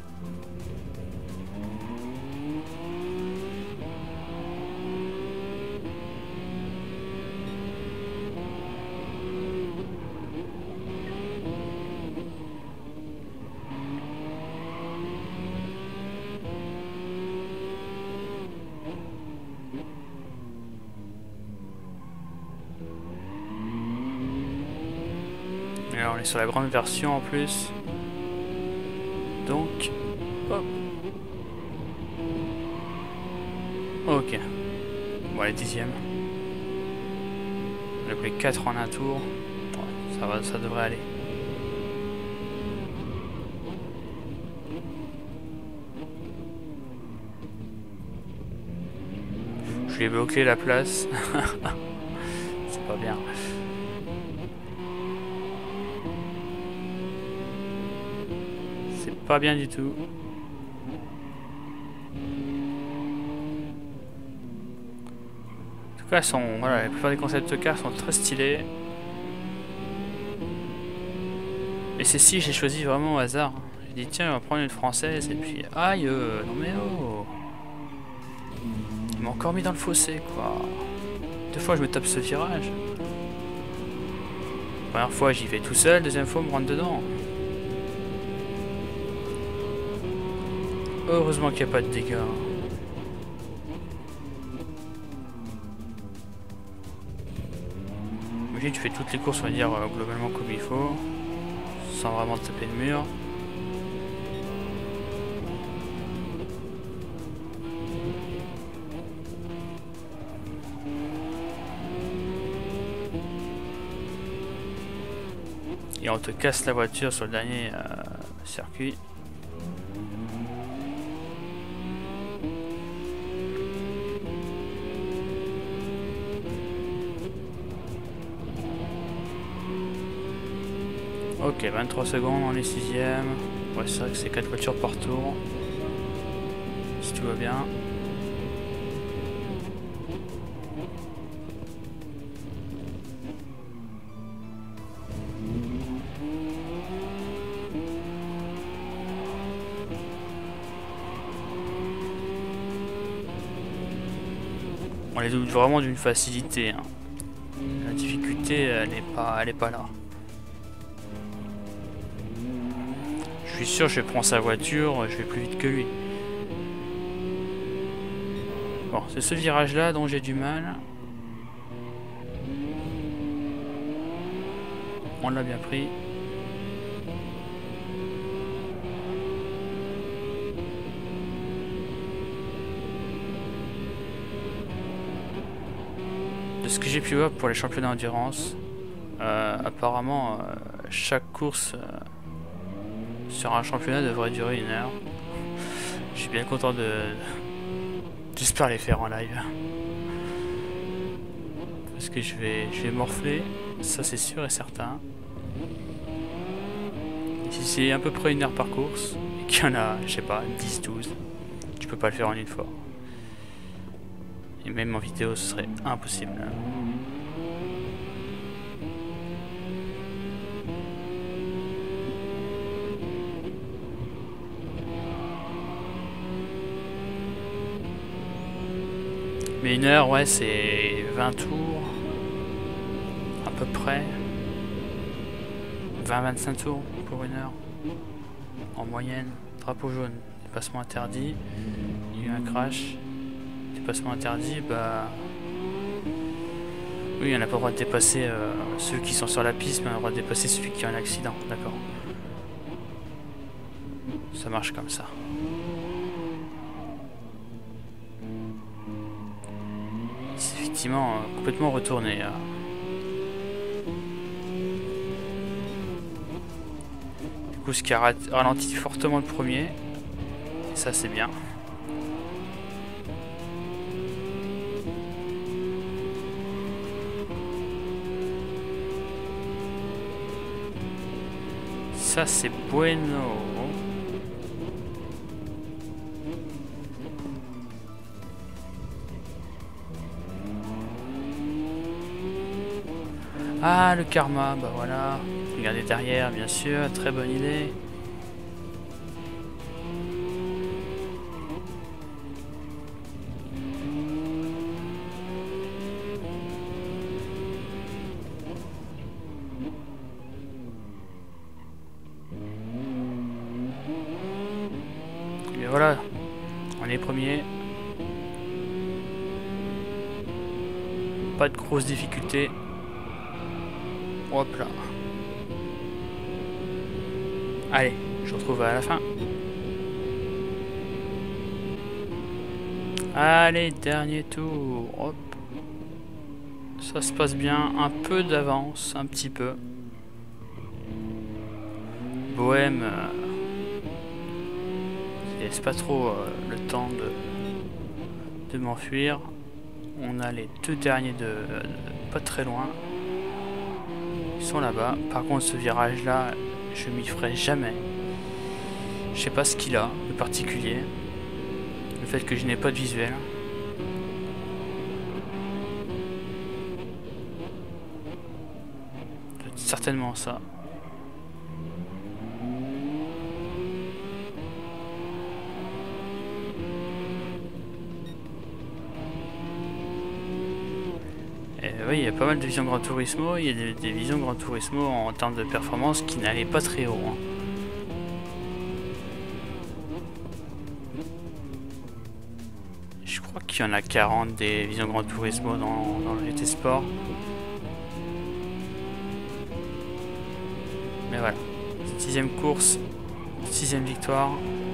Alors on est sur la grande version en plus. Donc, hop. Ok. Bon, les dixièmes. On a pris quatre en un tour. Ouais, ça va, ça devrait aller. Je lui ai bloqué la place. C'est pas bien. Pas bien du tout. En tout cas, sont, voilà, la plupart des concept cars sont très stylés. Et celle-ci, j'ai choisi vraiment au hasard. J'ai dit tiens, on va prendre une française et puis aïe, euh, non mais oh. Il m'a encore mis dans le fossé quoi. Deux fois, je me tape ce virage. Première fois, j'y vais tout seul. Deuxième fois, on me rentre dedans. Heureusement qu'il n'y a pas de dégâts. Oui, tu fais toutes les courses, on va dire, euh, globalement comme il faut. Sans vraiment te taper le mur. Et on te casse la voiture sur le dernier euh, circuit. Ok, vingt-trois secondes, on est sixième. Ouais, c'est vrai que c'est quatre voitures par tour. Si tout va bien. On les doute vraiment d'une facilité. Hein. La difficulté, elle n'est pas, elle est pas là. Je suis sûr, je prends sa voiture, je vais plus vite que lui. Bon, c'est ce virage-là dont j'ai du mal. On l'a bien pris. De ce que j'ai pu voir pour les championnats d'endurance, euh, apparemment, euh, chaque course... Euh, sur un championnat devrait durer une heure. Je suis bien content de... J'espère les faire en live. Parce que je vais, je vais morfler, ça c'est sûr et certain. Et si c'est à peu près une heure par course, et qu'il y en a, je sais pas, dix douze, tu peux pas le faire en une fois. Et même en vidéo, ce serait impossible. Mais une heure, ouais, c'est vingt tours, à peu près. vingt à vingt-cinq tours pour une heure, en moyenne. Drapeau jaune, dépassement interdit. Il y a eu un crash. Dépassement interdit, bah... Oui, on n'a pas le droit de dépasser euh, ceux qui sont sur la piste, mais on a le droit de dépasser celui qui a un accident, d'accord. Ça marche comme ça. Effectivement, euh, complètement retourné. Hein. Du coup, ce qui a ralenti fortement le premier, et ça c'est bien. Ça c'est bueno. Ah, le karma, bah voilà. Regardez derrière, bien sûr, très bonne idée. les premiers. Pas de grosses difficultés. Hop là. Allez, je vous retrouve à la fin. Allez, dernier tour. Hop. Ça se passe bien. Un peu d'avance, un petit peu. Bohème. Euh, il laisse pas trop euh, le temps de, de m'enfuir. On a les deux derniers de, de pas très loin. Ils sont là-bas. Par contre, ce virage-là, je m'y ferai jamais. Je sais pas ce qu'il a de particulier. Le fait que je n'ai pas de visuel. C'est certainement ça. Et oui, il y a pas mal de visions Gran Turismo. Il y a des, des visions Gran Turismo en termes de performance qui n'allaient pas très haut. Hein. Je crois qu'il y en a quarante des visions Gran Turismo dans, dans le G T Sport. Mais voilà. Sixième course, sixième victoire.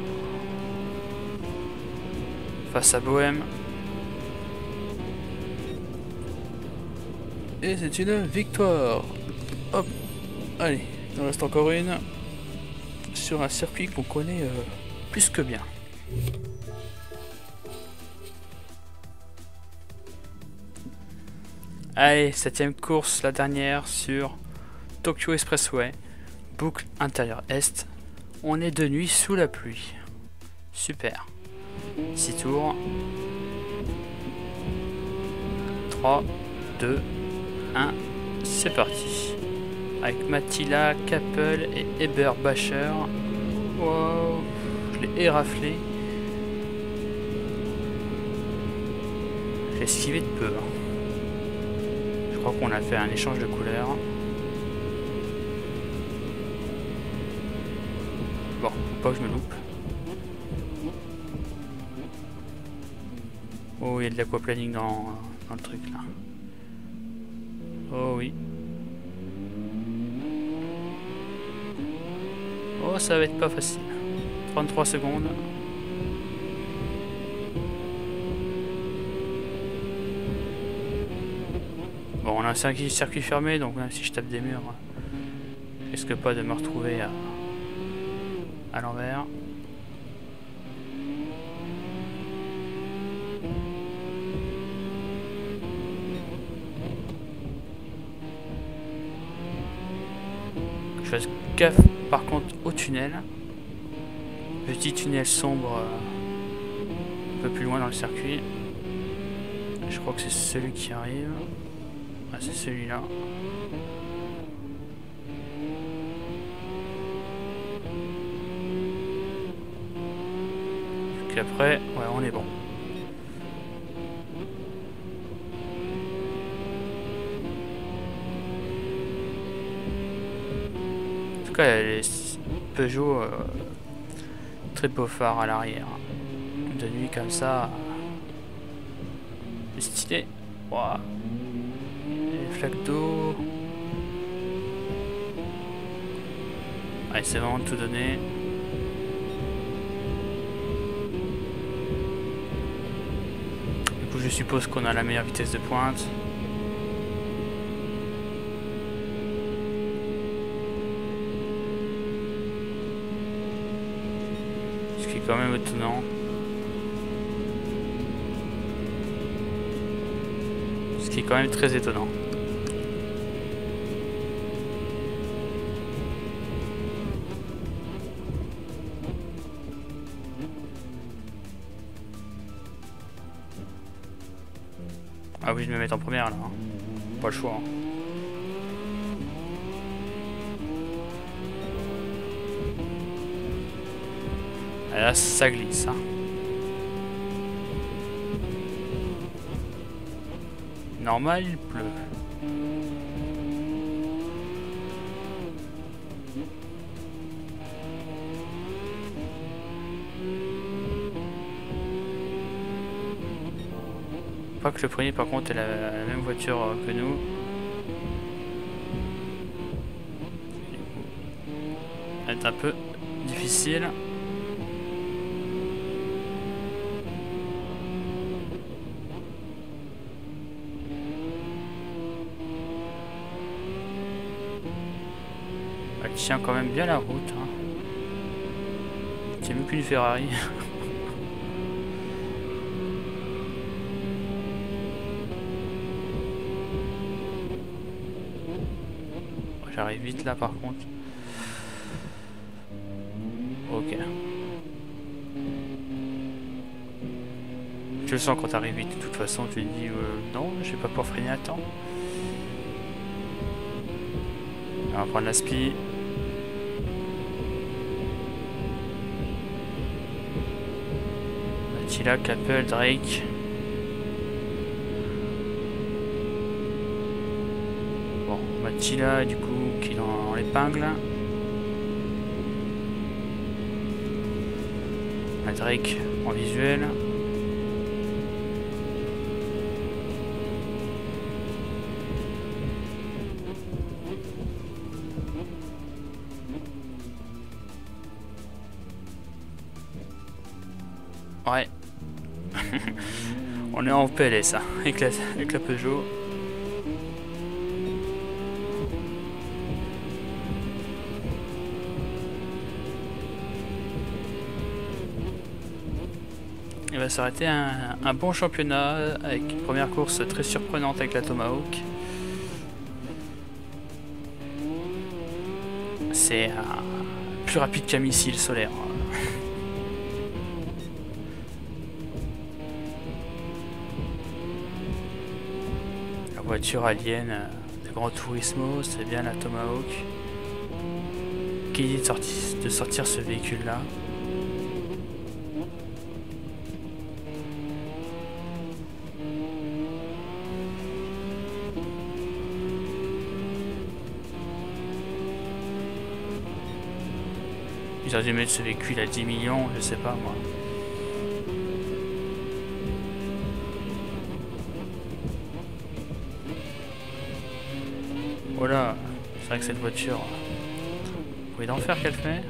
Face à Bohème. Et c'est une victoire. Hop. Allez, il en reste encore une. Sur un circuit qu'on connaît euh, plus que bien. Allez, septième course, la dernière sur Tokyo Expressway, boucle intérieure est. On est de nuit sous la pluie. Super. six tours. trois, deux, un, c'est parti. Avec Mattila, Kappel et Eberbacher. Wow, je l'ai éraflé. J'ai esquivé de peu. Je crois qu'on a fait un échange de couleurs. Bon, faut pas que je me loupe. Oh, il y a de l'aquaplaning dans, dans le truc là. Oh oui. Oh, ça va être pas facile. trente-trois secondes. Bon, on a un circuit, circuit fermé, donc même si je tape des murs, je risque pas de me retrouver à, à l'envers. Je fasse gaffe par contre au tunnel. Petit tunnel sombre euh, un peu plus loin dans le circuit. Je crois que c'est celui qui arrive. Ah, c'est celui-là. Puis après, ouais, on est bon. En tout cas, les Peugeot, euh, très beau phare à l'arrière. De nuit comme ça, c'est stylé. Wow. Les flaques d'eau. Allez, c'est vraiment tout donné. Du coup, je suppose qu'on a la meilleure vitesse de pointe. Ce qui est quand même étonnant. Ce qui est quand même très étonnant. Ah oui, je vais me mettre en première là. Hein. Pas le choix. Hein. Et là, ça glisse. Hein. Normal, il pleut. Pas que le premier par contre est la, la même voiture que nous. Ça va être un peu difficile. Elle tient quand même bien la route. Hein. C'est mieux qu'une Ferrari. J'arrive vite là par contre. Ok. Tu le sens quand t'arrives vite, de toute façon tu te dis euh, non, je vais pas pouvoir freiner à temps. On va prendre la spi. Attila, Capel, Drake. Bon, Attila du coup qui est dans l'épingle. Drake en visuel. Ouais. On est en P L S ça, avec la, avec la Peugeot. Il va s'arrêter un, un bon championnat avec une première course très surprenante avec la Tomahawk. C'est euh, plus rapide qu'un missile solaire. La voiture alien de Gran Turismo, c'est bien la Tomahawk. Qui dit de sortir, de sortir ce véhicule là. Ils auraient dû mettre ce véhicule à dix millions, je sais pas moi. Voilà, c'est vrai que cette voiture, vous voyez l'enfer qu'elle fait.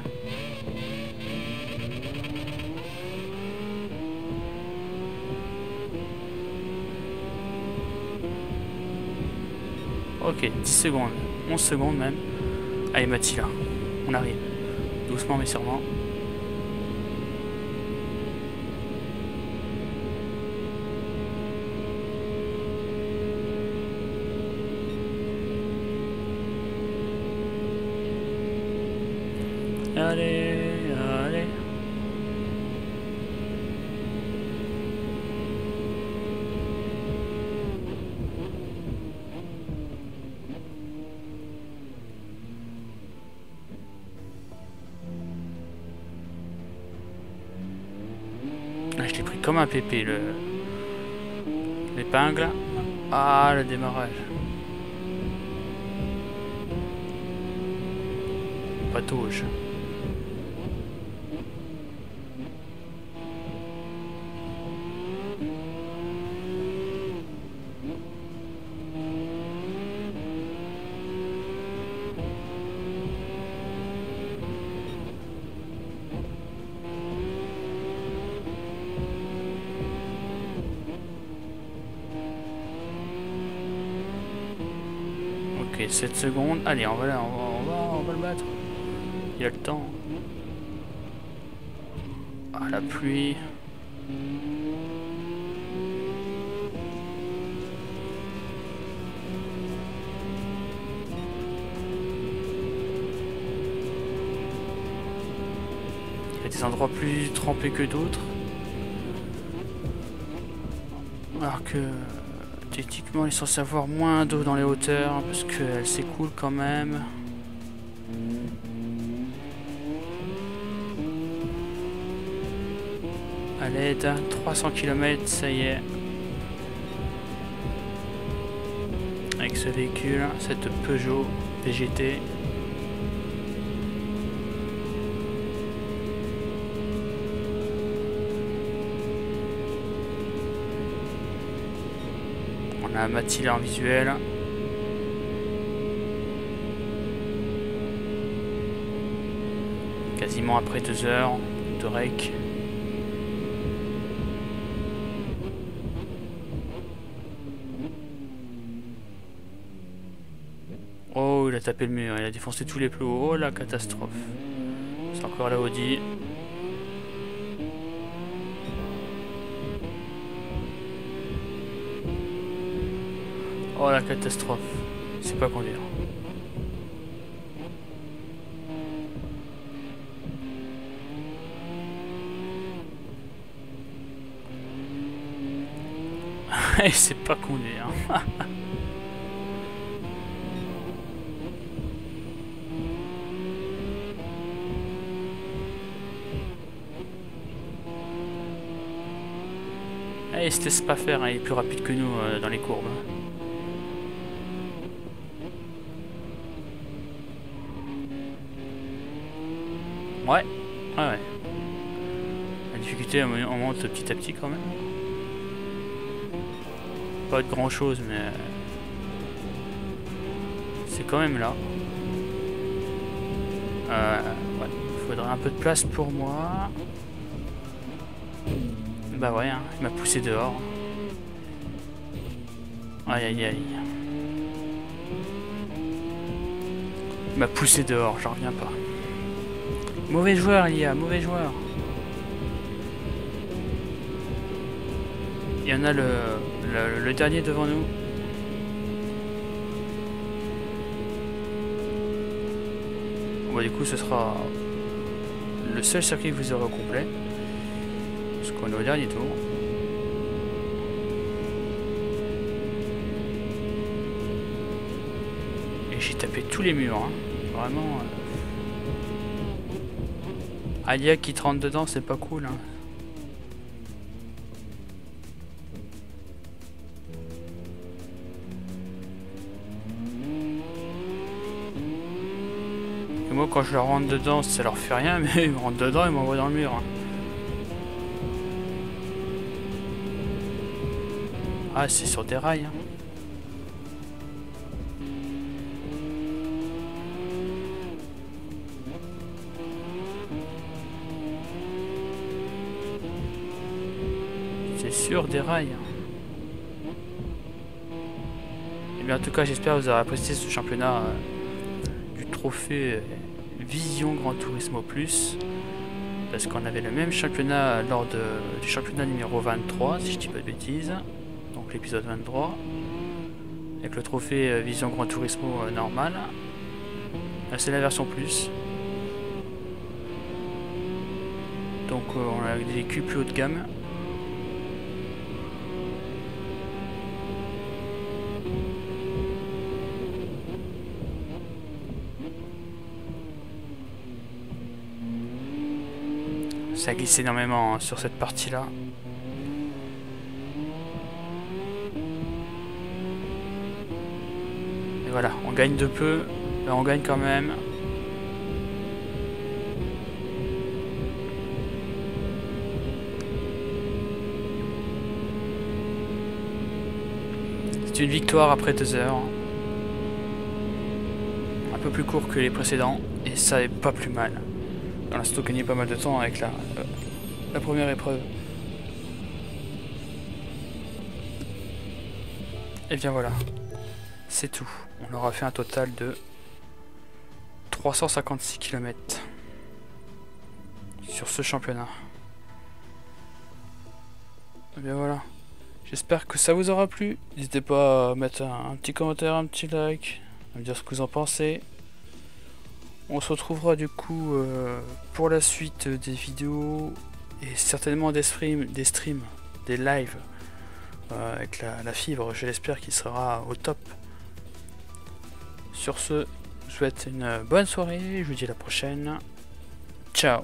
Ok, dix secondes, onze secondes même. Allez Mathila, on arrive. Doucement mais sûrement. Allez, allez. Ah, je l'ai pris comme un pépé le l'épingle. Ah, le démarrage. Patauge. Ok, sept secondes. Allez, on va, là, on va, on va, on va le battre. Il a le temps. Ah, la pluie. Il y a des endroits plus trempés que d'autres. Alors que techniquement, il est censé avoir moins d'eau dans les hauteurs parce qu'elle s'écoule quand même. À l'aide, trois cents kilomètres, ça y est. Avec ce véhicule, cette Peugeot P G T. On a Mathilde en visuel. Quasiment après deux heures de rec. Oh, il a tapé le mur, il a défoncé tous les plots. Oh, la catastrophe. C'est encore la Audi. Oh, la catastrophe. C'est pas conduire. Et c'est pas conduire. Et il se laisse pas faire, hein, il est plus rapide que nous euh, dans les courbes. Ouais, ouais, ouais. La difficulté, on monte petit à petit quand même. Pas de grand chose, mais euh, c'est quand même là. Euh, ouais. Il faudrait un peu de place pour moi. Bah ouais, hein, il m'a poussé dehors. Aïe aïe aïe. Il m'a poussé dehors, j'en reviens pas. Mauvais joueur, il y a, mauvais joueur. Il y en a le, le, le dernier devant nous. Bon, du coup, ce sera le seul circuit que vous aurez au complet. Parce qu'on est au dernier tour. Et j'ai tapé tous les murs. Hein. Vraiment. Euh... Alia qui te rentre dedans, c'est pas cool. Hein. Et moi, quand je leur rentre dedans, ça leur fait rien, mais ils me rentrent dedans et m'envoient dans le mur. Hein. Ah, c'est sur des rails. Hein. C'est sur des rails. Et bien en tout cas, j'espère que vous aurez apprécié ce championnat euh, du trophée euh, Vision Gran Turismo Plus. Parce qu'on avait le même championnat lors de, du championnat numéro vingt-trois, si je dis pas de bêtises. Donc l'épisode vingt-trois. Avec le trophée euh, Vision Gran Turismo euh, normal. Là c'est la version plus. Donc euh, on a des véhicules plus haut de gamme. Ça glisse énormément hein, sur cette partie-là. Et voilà, on gagne de peu, mais on gagne quand même. C'est une victoire après deux heures. Un peu plus court que les précédents, et ça est pas plus mal. On a surtout gagné pas mal de temps avec la, euh, la première épreuve. Et bien voilà, c'est tout. On aura fait un total de trois cent cinquante-six kilomètres sur ce championnat. Et bien voilà, j'espère que ça vous aura plu. N'hésitez pas à mettre un, un petit commentaire, un petit like, à me dire ce que vous en pensez. On se retrouvera du coup euh, pour la suite des vidéos et certainement des streams, des, streams, des lives euh, avec la, la fibre, je l'espère qu'il sera au top. Sur ce, je vous souhaite une bonne soirée, je vous dis à la prochaine. Ciao.